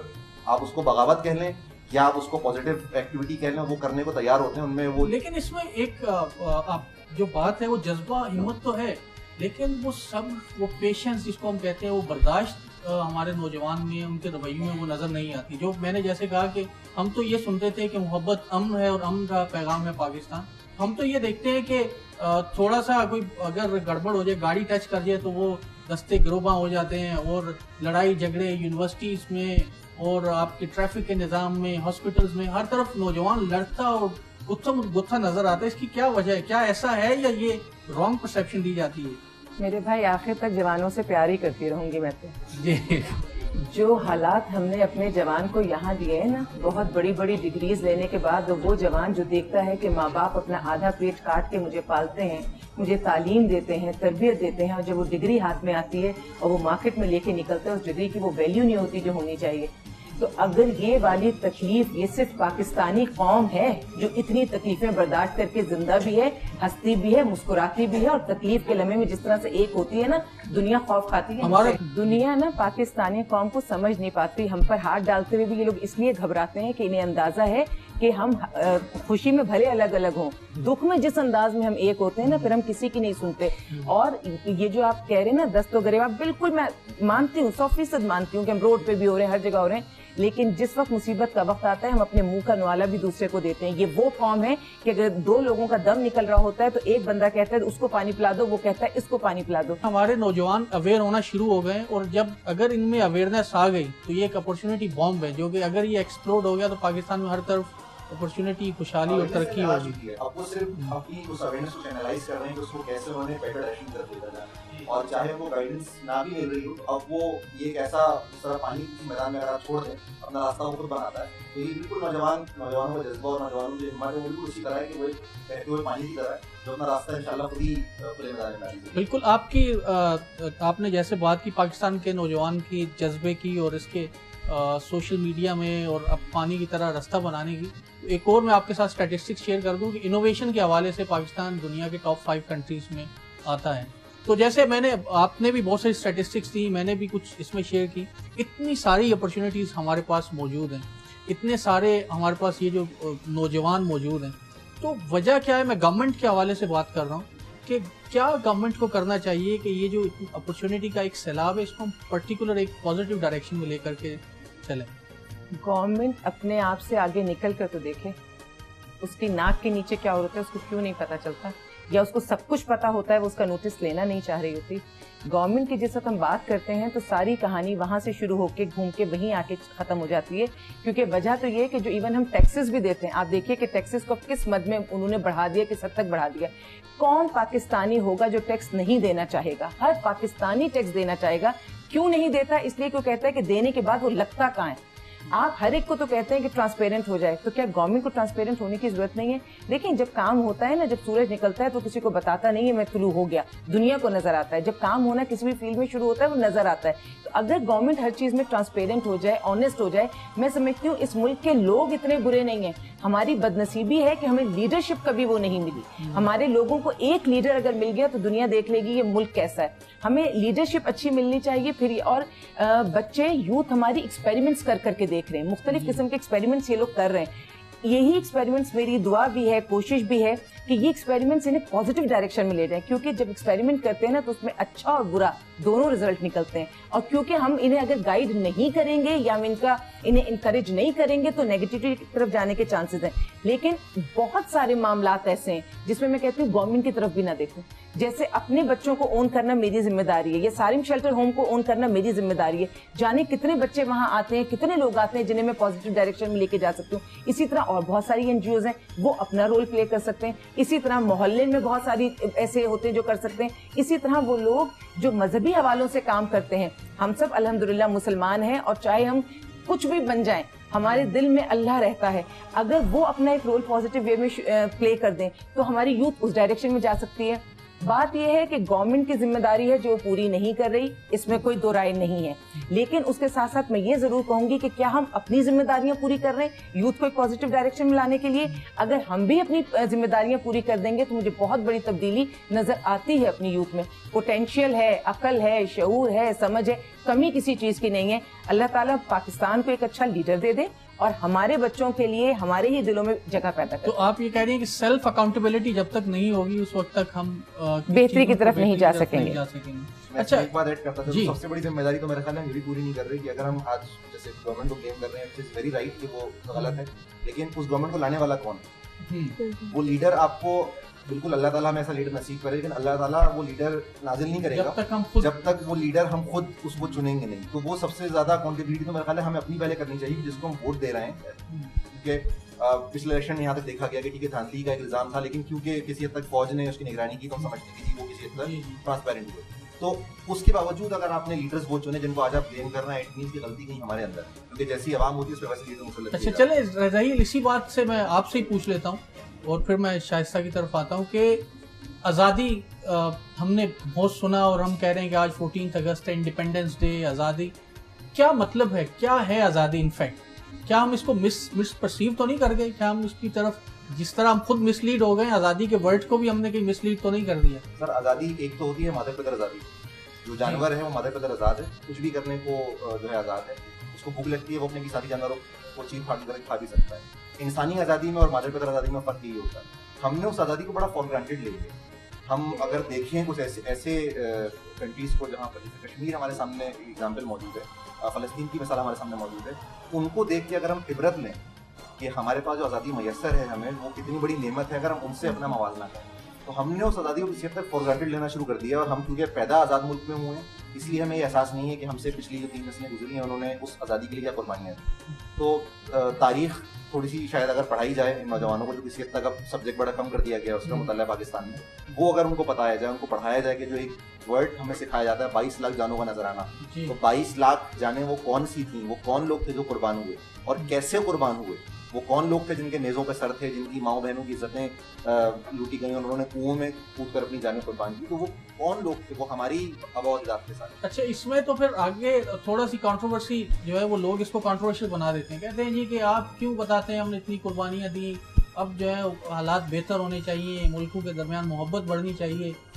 आप उसको बगावत कह लें या आप उसको पॉजिटिव एक्टिविटी कह लें, वो करने को तैयार होते हैं उनमें वो। लेकिन इसमें एक आप जो बात है वो जज्बा हिम्मत तो है, लेकिन वो सब वो पेशेंस जिसको हम कहते हैं वो बर्दाश्त हमारे नौजवान में उनके रवैयों में वो नज़र नहीं आती। जो मैंने जैसे कहा कि हम तो ये सुनते थे कि मोहब्बत अमन है और अमन का पैगाम है पाकिस्तान, हम तो ये देखते हैं कि थोड़ा सा कोई अगर गड़बड़ हो जाए, गाड़ी टच कर जाए तो वो दस्ते गिरोबा हो जाते हैं और लड़ाई झगड़े यूनिवर्सिटीज़ में और आपके ट्रैफिक के निज़ाम में, हॉस्पिटल्स में, हर तरफ नौजवान लड़ता और गुत्था नजर आता है। इसकी क्या वजह है? क्या ऐसा है या ये रॉन्ग परसेप्शन दी जाती है? मेरे भाई आखिर तक जवानों से प्यार ही करती रहूंगी मैं तो जी। जो हालात हमने अपने जवान को यहाँ दिए हैं ना, बहुत बड़ी बड़ी डिग्रीज लेने के बाद वो जवान जो देखता है कि माँ बाप अपना आधा पेट काट के मुझे पालते हैं, मुझे तालीम देते हैं, तरबियत देते हैं, और जब वो डिग्री हाथ में आती है और वो मार्केट में लेके निकलता है, उस डिग्री की वो वैल्यू नहीं होती जो होनी चाहिए। तो अगर ये वाली तकलीफ ये सिर्फ पाकिस्तानी कौम है जो इतनी तकलीफें बर्दाश्त करके जिंदा भी है, हंसती भी है, मुस्कुराती भी है, और तकलीफ के लम्हे में जिस तरह से एक होती है ना, दुनिया खौफ खाती है। हमारे दुनिया ना पाकिस्तानी कौम को समझ नहीं पाती। हम पर हाथ डालते हुए भी ये लोग इसलिए घबराते हैं कि इन्हें अंदाजा है कि हम खुशी में भले अलग अलग हों, दुख में जिस अंदाज में हम एक होते हैं ना, फिर हम किसी की नहीं सुनते। और ये जो आप कह रहे हैं ना दस्तो गरीब, बिल्कुल मैं मानती हूँ, 100% मानती हूँ कि हम रोड पे भी हो रहे हैं, हर जगह हो रहे हैं, लेकिन जिस वक्त मुसीबत का वक्त आता है हम अपने मुंह का नुआला भी दूसरे को देते हैं। ये वो कौम है कि अगर 2 लोगों का दम निकल रहा होता है तो एक बंदा कहता है उसको पानी पिला दो, वो कहता है इसको पानी पिला दो। हमारे नौजवान अवेयर होना शुरू हो गए, और जब अगर इनमें अवेयरनेस आ गई तो ये एक अपॉर्चुनिटी बॉम्ब है, जो कि अगर ये एक्सप्लोड हो गया तो पाकिस्तान में हर तरफ अपॉर्चुनिटी, खुशहाली और तरक्की होगी। अब वो सिर्फ अपनी उस अवेयरनेस को चैनलाइज कर रहे हैं कि उसको कैसे उन्होंने बेटर एक्शन कर दिया, और चाहे वो गाइडेंस ना भी मिल रही हो, अब वो ये एक ऐसा इस तरह पानी किसी मैदान में अगर आप छोड़ दें अपना रास्ता वो खुद बनाता है। तो ये बिल्कुल नौजवानों का जज्बा और नौजवानों की हिम्मत है, वो बिल्कुल उसी तरह है कि वो बहते हुए पानी की तरह है जो अपना रास्ता इंशाल्लाह खुद ही खुले मैदान में डालेंगे। बिल्कुल आपने जैसे बात की पाकिस्तान के नौजवान की जज्बे की और इसके सोशल मीडिया में और अब पानी की तरह रास्ता बनाने की, एक और मैं आपके साथ स्टैटिस्टिक्स शेयर कर दूं कि इनोवेशन के हवाले से पाकिस्तान दुनिया के टॉप 5 कंट्रीज में आता है। तो जैसे मैंने आपने भी बहुत सारी स्टैटिस्टिक्स दी, मैंने भी कुछ इसमें शेयर की, इतनी सारी अपॉर्चुनिटीज़ हमारे पास मौजूद हैं, इतने सारे हमारे पास ये जो नौजवान मौजूद हैं, तो वजह क्या है? मैं गवर्नमेंट के हवाले से बात कर रहा हूँ कि क्या गवर्नमेंट को करना चाहिए कि ये जो अपॉर्चुनिटी का एक सैलाब है इसको हम पर्टिकुलर एक पॉजिटिव डायरेक्शन में लेकर के चलें। गवर्नमेंट अपने आप से आगे निकल कर तो देखे, उसकी नाक के नीचे क्या होता है उसको क्यों नहीं पता चलता, या उसको सब कुछ पता होता है वो उसका नोटिस लेना नहीं चाह रही होती। गवर्नमेंट की जिस वक्त हम बात करते हैं तो सारी कहानी वहाँ से शुरू होकर घूम के वहीं आके ख़त्म हो जाती है, क्योंकि वजह तो ये है कि जो इवन हम टैक्सेस भी देते हैं, आप देखिए कि टैक्सेस को किस मद में उन्होंने बढ़ा दिया, किस हद तक बढ़ा दिया। कौन पाकिस्तानी होगा जो टैक्स नहीं देना चाहेगा? हर पाकिस्तानी टैक्स देना चाहेगा। क्यों नहीं देता? इसलिए क्यों कहता है कि देने के बाद वो लगता कहाँ है। आप हर एक को तो कहते हैं कि ट्रांसपेरेंट हो जाए, तो क्या गवर्नमेंट को ट्रांसपेरेंट होने की जरूरत नहीं है? लेकिन जब काम होता है ना, जब सूरज निकलता है तो किसी को बताता नहीं है मैं तुलू हो गया, दुनिया को नजर आता है। जब काम होना किसी भी फील्ड में शुरू होता है वो नजर आता है। तो अगर गवर्नमेंट हर चीज में ट्रांसपेरेंट हो जाए, ऑनेस्ट हो जाए, मैं समझती हूँ इस मुल्क के लोग इतने बुरे नहीं है। हमारी बदनसीबी है कि हमें लीडरशिप कभी वो नहीं मिली। हमारे लोगों को एक लीडर अगर मिल गया तो दुनिया देख लेगी ये मुल्क कैसा है। हमें लीडरशिप अच्छी मिलनी चाहिए फिर। और बच्चे यूथ हमारी एक्सपेरिमेंट्स कर करके देख रहे हैं, मुख्तलिफ किस्म के एक्सपेरिमेंट्स ये लोग कर रहे हैं। यही एक्सपेरिमेंट्स मेरी दुआ भी है, कोशिश भी है कि ये एक्सपेरिमेंट्स इन्हें पॉजिटिव डायरेक्शन में ले जाएं, क्योंकि जब एक्सपेरिमेंट करते हैं ना तो उसमें अच्छा और बुरा दोनों रिजल्ट निकलते हैं। और क्योंकि हम इन्हें अगर गाइड नहीं करेंगे या हम इन्हें इनकरेज नहीं करेंगे तो नेगेटिविटी की तरफ जाने के चांसेस हैं। लेकिन बहुत सारे मामलात ऐसे हैं जिसमें मैं कहती हूँ गवर्नमेंट की तरफ भी ना देखूं। जैसे अपने बच्चों को ओन करना मेरी जिम्मेदारी है, या सारिम शेल्टर होम को ओन करना मेरी जिम्मेदारी है। जाने कितने बच्चे वहां आते हैं, कितने लोग आते हैं जिन्हें मैं पॉजिटिव डायरेक्शन में लेके जा सकती हूँ। इसी तरह और बहुत सारी एनजीओज हैं, वो अपना रोल प्ले कर सकते हैं। इसी तरह मोहल्ले में बहुत सारी ऐसे होते हैं जो कर सकते हैं। इसी तरह वो लोग जो मजहबी हवालों से काम करते हैं, हम सब अल्हम्दुलिल्लाह मुसलमान हैं और चाहे हम कुछ भी बन जाएं, हमारे दिल में अल्लाह रहता है। अगर वो अपना एक रोल पॉजिटिव वे में प्ले कर दें तो हमारी यूथ उस डायरेक्शन में जा सकती है। बात यह है कि गवर्नमेंट की जिम्मेदारी है जो पूरी नहीं कर रही, इसमें कोई दो राय नहीं है। लेकिन उसके साथ साथ मैं ये जरूर कहूंगी कि क्या हम अपनी जिम्मेदारियां पूरी कर रहे हैं यूथ को एक पॉजिटिव डायरेक्शन में लाने के लिए? अगर हम भी अपनी जिम्मेदारियां पूरी कर देंगे तो मुझे बहुत बड़ी तब्दीली नजर आती है अपनी यूथ में। पोटेंशियल है, अकल है, शऊर है, समझ है, कमी किसी चीज की नहीं है। अल्लाह ताला पाकिस्तान को एक अच्छा लीडर दे दे और हमारे बच्चों के लिए हमारे ही दिलों में जगह पैदा करें। तो आप ये कह रही हैं कि सेल्फ अकाउंटेबिलिटी जब तक नहीं होगी उस वक्त तक हम बेहतरी की तरफ नहीं जा सकेंगे। अच्छा, एक बात ऐड करता था, तो सबसे बड़ी जिम्मेदारी तो मेरे ख्याल में ये भी पूरी नहीं कर रही कि अगर हम आज जैसे गवर्नमेंट को ब्लेम कर रहे हैं, इट्स वेरी राइट कि वो गलत है, लेकिन उस गवर्नमेंट को लाने वाला कौन है? वो लीडर आपको बिल्कुल अल्लाह ताला हमें ऐसा लीडर नसीब करे, लेकिन अल्लाह ताला वो लीडर नाजिल नहीं करेगा जब तक वो लीडर हम खुद उसको चुनेंगे नहीं। तो वो सबसे ज्यादा अकाउंटेबिलिटी तो मेरे ख्याल है हमें अपनी पहले करनी चाहिए, जिसको हम वोट दे रहे हैं। क्योंकि पिछले इलेक्शन में यहाँ तक देखा गया कि ठीक है धांधली का एक इल्जाम था, लेकिन क्योंकि किसी हद तक फौज ने उसकी निगरानी की तो हम समझते हैं कि वो किसी हद तक ट्रांसपेरेंट हुए। तो उसके बावजूद अगर आपने लीडर्स वो चुने जिनको आज आप ब्लेम कर रहे हैं, इट मींस की गलती कहीं हमारे अंदर है, क्योंकि जैसी आवाम होती है उस पर वैसे लीडर मुसल्लत। अच्छा, चले रहील, इसी बात से मैं आपसे ही पूछ लेता हूँ और फिर मैं शाइस्ता की तरफ आता हूँ कि आज़ादी हमने बहुत सुना और हम कह रहे हैं कि आज 14 अगस्त है, इंडिपेंडेंस डे, आज़ादी। क्या मतलब है, क्या है आज़ादी? इनफैक्ट क्या हम इसको मिसपर्सीव तो नहीं कर गए? क्या हम इसकी तरफ, जिस तरह हम खुद मिसलीड हो गए, आज़ादी के वर्ड को भी हमने कहीं मिसलीड तो नहीं कर दिया? सर, आज़ादी एक तो होती है मादर पितर आज़ादी। जो जानवर है वो मादर पितर आज़ाद है, कुछ भी करने को जो है आज़ाद है। उसको भूख लगती है वो अपने साथी जानवरों को चीर फाड़ कर खा भी सकता है। इंसानी आज़ादी में और मादर पितर आज़ादी में फ़र्क यही होता है, हमने उस आज़ादी को बड़ा फॉर ग्रांटेड ले लिया। हम अगर देखें कुछ ऐसे कंट्रीज़ को जहाँ पर कश्मीर हमारे सामने एग्जाम्पल मौजूद है, फ़लस्तीन की मिसाल हमारे सामने मौजूद है, उनको देख के अगर हम इबरत लें कि हमारे पास जो आज़ादी मैसर है हमें, वो कितनी बड़ी नेमत है, अगर हम उनसे अपना मवाजना करें तो हमने उस आज़ादी को किसी हद तक फॉर ग्रांटेड लेना शुरू कर दिया। और हम क्योंकि पैदा आज़ाद मुल्क में हुए हैं, इसलिए हमें ये एहसास नहीं है कि हमसे पिछली जो 3 नस्लें गुजरी हैं उन्होंने उस आज़ादी के लिए क्या कुर्बानियाँ दी। तो तारीख़ थोड़ी सी शायद अगर पढ़ाई जाए नौजवानों को, जो किसी हद तक अब सब्जेक्ट बड़ा कम कर दिया गया उसका मुताल्ला पाकिस्तान में, वो अगर उनको बताया जाए, उनको पढ़ाया जाए कि जो एक वर्ड हमें सिखाया जाता है 22 लाख जानों का नजराना, तो 22 लाख जाने वो कौन सी थी, वो कौन लोग थे जो कुर्बान हुए और कैसे कुर्बान हुए, वो कौन लोग थे जिनके नेज़ों पे सर थे, जिनकी माओ बहनों की इज्जतें लूटी गई और उन्होंने कुओं में कूद कर अपनी जानें कुर्बान की, तो वो कौन लोग थे? वो हमारी आवाज़ के साथ। अच्छा, इसमें तो फिर आगे थोड़ा सी कंट्रोवर्सी जो है, वो लोग इसको कंट्रोवर्शियल बना देते हैं, कहते हैं जी कि आप क्यों बताते हैं हमने इतनी कुर्बानियाँ दी, अब जो है हालात बेहतर होने चाहिए, मुल्कों के दरमियान मोहब्बत बढ़नी चाहिए,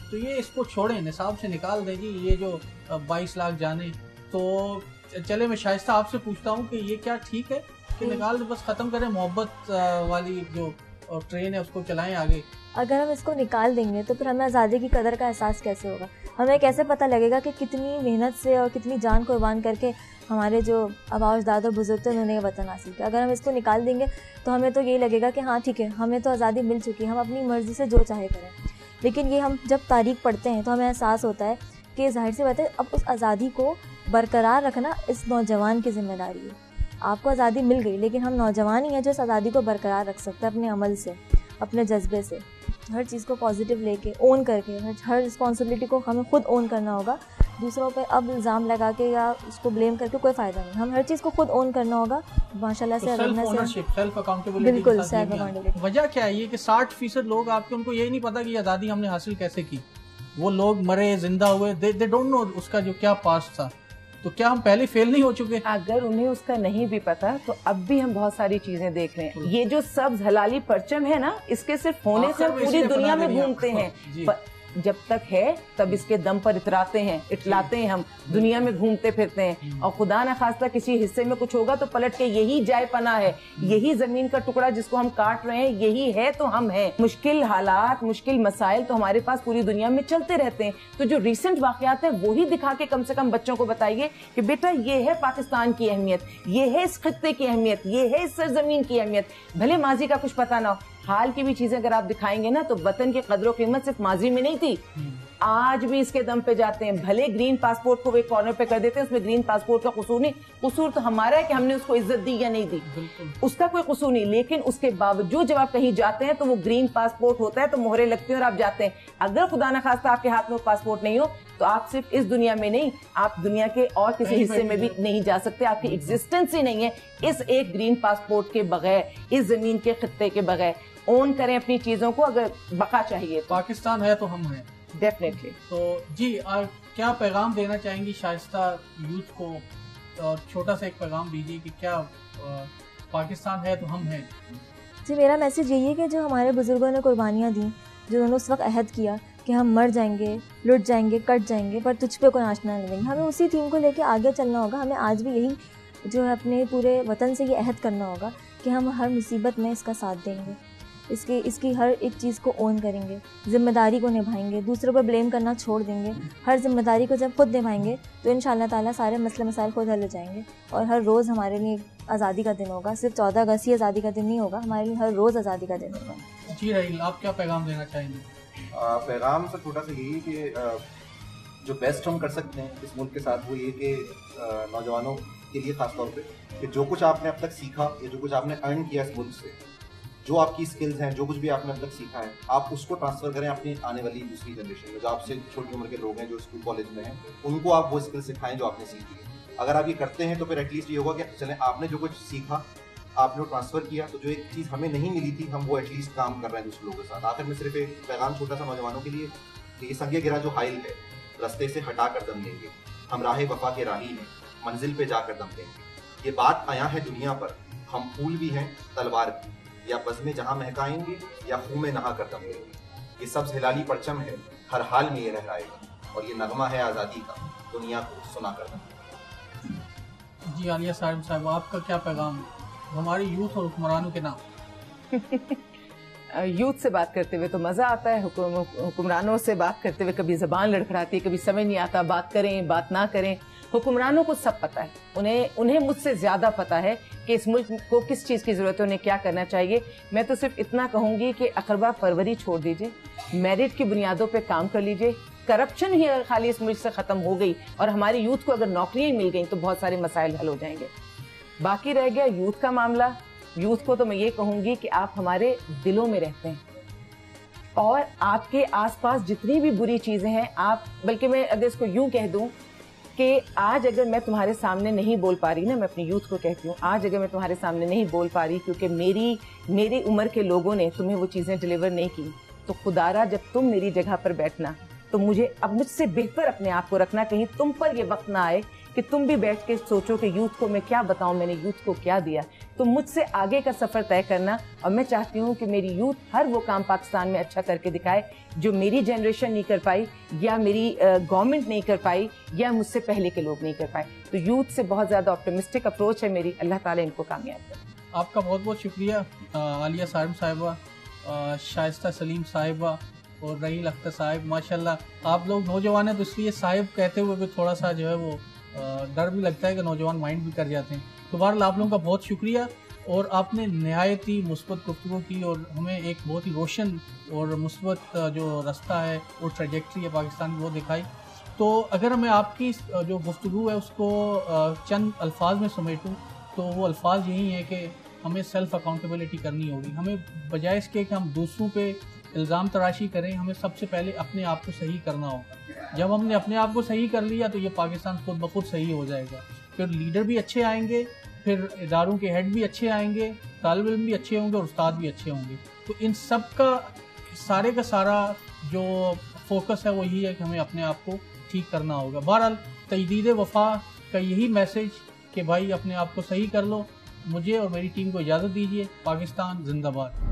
तो ये इसको छोड़ें, निसाब से निकाल दें जी ये जो 22 लाख जाने। तो चले मैं शाइस्ता आपसे पूछता हूँ कि ये क्या ठीक है कि निकाल दें, बस ख़त्म करें, मोहब्बत वाली जो ट्रेन है उसको चलाएं आगे। अगर हम इसको निकाल देंगे तो फिर हमें आज़ादी की कदर का एहसास कैसे होगा? हमें कैसे पता लगेगा कि कितनी मेहनत से और कितनी जान कुर्बान करके हमारे जो आबा अजदाद और बुजुर्ग थे उन्होंने ये वतन हासिल किया। अगर हम इसको निकाल देंगे तो हमें तो यही लगेगा कि हाँ ठीक है, हमें तो आज़ादी मिल चुकी है, हम अपनी मर्ज़ी से जो चाहे करें। लेकिन ये हम जब तारीख पढ़ते हैं तो हमें एहसास होता है कि ज़ाहिर सी बात है अब उस आज़ादी को बरकरार रखना इस नौजवान की ज़िम्मेदारी है। आपको आज़ादी मिल गई, लेकिन हम नौजवान ही हैं जो इस आज़ादी को बरकरार रख सकते हैं अपने अमल से, अपने जज्बे से, हर चीज़ को पॉजिटिव लेके, ओन करके। हर रिस्पॉन्सिबिलिटी को हमें खुद ओन करना होगा। दूसरों पे अब इल्ज़ाम लगा के या उसको ब्लेम करके कोई फ़ायदा नहीं। हम हर चीज़ को खुद ओन करना होगा माशाल्लाह से। सेल्फ अकाउंटेबिलिटी, बिल्कुल सेल्फ अकाउंटेबिलिटी। वजह क्या है ये कि 60% लोग आपके, उनको यही नहीं पता कि आज़ादी हमने हासिल कैसे की। वो लोग मरे, जिंदा हुए, दे डोंट नो उसका जो क्या पास्ट था। तो क्या हम पहले फेल नहीं हो चुके? अगर उन्हें उसका नहीं भी पता तो अब भी हम बहुत सारी चीजें देख रहे हैं। ये जो सब्ज हलाली परचम है ना, इसके सिर्फ होने से पूरी दुनिया में घूमते हैं। जब तक है तब इसके दम पर इतराते हैं, इटलाते हैं, हम दुनिया में घूमते फिरते हैं। और खुदा न खास्ता किसी हिस्से में कुछ होगा तो पलट के यही जाय पना है, यही जमीन का टुकड़ा जिसको हम काट रहे हैं, यही है तो हम हैं। मुश्किल हालात, मुश्किल मसाइल तो हमारे पास पूरी दुनिया में चलते रहते हैं। तो जो रिसेंट वाकयात है वही दिखा के कम से कम बच्चों को बताइए कि बेटा ये है पाकिस्तान की अहमियत, ये है इस खित्ते की अहमियत, ये है इस सरजमीन की अहमियत। भले माजी का कुछ पता ना हो, हाल की भी चीजें अगर आप दिखाएंगे ना तो वतन की कदर कीमत सिर्फ माजी में नहीं थी, आज भी इसके दम पे जाते हैं। भले ग्रीन पासपोर्ट को एक कॉर्नर पे कर देते हैं, उसमें ग्रीन पासपोर्ट का कसूर नहीं, कसूर तो हमारा है कि हमने उसको इज्जत दी या नहीं दी, उसका कोई कसूर नहीं। लेकिन उसके बावजूद जब आप कहीं जाते हैं तो वो ग्रीन पासपोर्ट होता है तो मोहरे लगती हैं और आप जाते हैं। अगर खुदा न खास्ता आपके हाथ में वो पासपोर्ट नहीं हो तो आप सिर्फ इस दुनिया में नहीं, आप दुनिया के और किसी हिस्से में भी नहीं जा सकते। आपकी एग्जिस्टेंस ही नहीं है इस एक ग्रीन पासपोर्ट के बगैर, इस जमीन के खित्ते के बगैर। ओन करें अपनी चीजों को, अगर बका चाहिए तो। पाकिस्तान है तो हम हैं डेफिनेटली। तो जी क्या पैगाम देना चाहेंगी शाइस्ता यूथ को? और छोटा सा एक पैगाम दीजिए कि क्या पाकिस्तान है तो हम हैं। जी मेरा मैसेज यही है कि जो हमारे बुजुर्गों ने कुर्बानियाँ दी, जो उन्होंने उस वक्त अहद किया कि हम मर जाएंगे, लुट जाएंगे, कट जाएंगे, पर तुझ पे कोई नाचना नहीं देंगे, हमें उसी थीम को लेके आगे चलना होगा। हमें आज भी यही जो है अपने पूरे वतन से ये अहद करना होगा कि हम हर मुसीबत में इसका साथ देंगे, इसकी हर एक चीज़ को ओन करेंगे, ज़िम्मेदारी को निभाएंगे, दूसरों पर ब्लेम करना छोड़ देंगे। हर जिम्मेदारी को जब खुद निभाएंगे तो इंशाअल्लाह ताला सारे मसले मसाइल खुद हल हो जाएंगे और हर रोज़ हमारे लिए आज़ादी का दिन होगा। सिर्फ 14 अगस्त ही आज़ादी का दिन नहीं होगा, हमारे लिए हर रोज़ आज़ादी का दिन होगा। जी राहील, आप क्या पैगाम देना चाहेंगे? पैगाम से छोटा सा यही कि जो बेस्ट हम कर सकते हैं इस मुल्क के साथ वो ये कि नौजवानों के लिए ख़ास तौर पे कि जो कुछ आपने अब तक सीखा या जो कुछ आपने अर्न किया इस मुल्क से, जो आपकी स्किल्स हैं, जो कुछ भी आपने अब तक सीखा है, आप उसको ट्रांसफ़र करें अपनी आने वाली दूसरी जनरेशन में। जो आपसे छोटी उम्र के लोग हैं, जो स्कूल कॉलेज में हैं, उनको आप वो स्किल्स सिखाएं जो आपने सीखी है। अगर आप ये करते हैं तो फिर एटलीस्ट ये होगा कि चलें आपने जो कुछ सीखा आपने वो ट्रांसफ़र किया, तो जो एक चीज़ हमें नहीं मिली थी हम वो एटलीस्ट काम कर रहे हैं दूसरे लोगों के साथ। आखिर में सिर्फ एक पैगाम छोटा सा नौजवानों के लिए कि ये संगे गिरा जो हाइल है रास्ते से हटा कर दम लेंगे, हम राह वफा के राही हैं, मंजिल पे जाकर दम लेंगे। ये बात आया है दुनिया पर, हम फूल भी हैं तलवार भी, या बज़्म जहां महकाएंगे या खून में नहा कर दम लेंगे। ये सब्ज़ हिलाली परचम है, हर हाल में ये लहराएगा, और ये नगमा है आज़ादी का, दुनिया को सुना कर दम। जी आलिया सारिम साहब, आपका क्या पैगाम है हमारी यूथ और हुक्मरानों के नाम? यूथ से बात करते हुए तो मज़ा आता है, हुक्मरानों से बात करते हुए कभी ज़बान लड़खड़ाती है, कभी समझ नहीं आता बात करें बात ना करें। हुक्मरानों को सब पता है, उन्हें मुझसे ज़्यादा पता है कि इस मुल्क को किस चीज़ की ज़रूरत है, उन्हें क्या करना चाहिए। मैं तो सिर्फ इतना कहूँगी कि अकरबा फरवरी छोड़ दीजिए, मेरिट की बुनियादों पर काम कर लीजिए। करप्शन ही अगर खाली इस मुल्क से ख़त्म हो गई और हमारी यूथ को अगर नौकरियाँ मिल गई तो बहुत सारे मसाइल हल हो जाएंगे। बाकी रह गया यूथ का मामला। यूथ को तो मैं ये कहूँगी कि आप हमारे दिलों में रहते हैं और आपके आसपास जितनी भी बुरी चीज़ें हैं, आप, बल्कि मैं अगर इसको यूँ कह दूँ कि आज अगर मैं तुम्हारे सामने नहीं बोल पा रही ना, मैं अपनी यूथ को कहती हूँ, आज अगर मैं तुम्हारे सामने नहीं बोल पा रही क्योंकि मेरी उम्र के लोगों ने तुम्हें वो चीज़ें डिलीवर नहीं की, तो खुदारा जब तुम मेरी जगह पर बैठना तो मुझे अब मुझसे बेहतर अपने आप को रखना, कहीं तुम पर ये वक्त ना आए कि तुम भी बैठ के सोचो कि यूथ को मैं क्या बताऊं, मैंने यूथ को क्या दिया। तो मुझसे आगे का सफ़र तय करना, और मैं चाहती हूँ कि मेरी यूथ हर वो काम पाकिस्तान में अच्छा करके दिखाए जो मेरी जनरेशन नहीं कर पाई, या मेरी गवर्नमेंट नहीं कर पाई, या मुझसे पहले के लोग नहीं कर पाए। तो यूथ से बहुत ज़्यादा ऑप्टिमिस्टिक अप्रोच है मेरी। अल्लाह ताला इनको कामयाब करे। आपका बहुत बहुत शुक्रिया आलिया सारिम साहिबा, शाइस्ता सलीम साहिबा और रहील अख्तर साहिब। माशाल्लाह आप लोग नौजवान हैं तो इसलिए साहिब कहते हुए भी थोड़ा सा जो है वो डर भी लगता है कि नौजवान माइंड भी कर जाते हैं। तो बहरहाल आप लोगों का बहुत शुक्रिया, और आपने नहायत ही मुस्बत गुफ्तगू की और हमें एक बहुत ही रोशन और मुस्बत जो रास्ता है और ट्रैजेक्टरी है पाकिस्तान की वो दिखाई। तो अगर मैं आपकी जो गुफ्तगू है उसको चंद अल्फाज में समेटूँ तो वो अल्फाज यही है कि हमें सेल्फ़ अकाउंटेबिलिटी करनी होगी। हमें बजाय इसके कि हम दूसरों पे इल्ज़ाम तराशी करें, हमें सबसे पहले अपने आप को सही करना होगा। जब हमने अपने आप को सही कर लिया तो ये पाकिस्तान खुद ब खुद सही हो जाएगा। फिर लीडर भी अच्छे आएंगे, फिर इदारों के हेड भी अच्छे आएंगे, तालिब इल्म भी अच्छे होंगे और उस्ताद भी अच्छे होंगे। तो इन सब का सारा जो फोकस है वो यही है कि हमें अपने आप को ठीक करना होगा। बहरहाल तजदीद वफा का यही मैसेज कि भाई अपने आप को सही कर लो। मुझे और मेरी टीम को इजाज़त दीजिए। पाकिस्तान जिंदाबाद।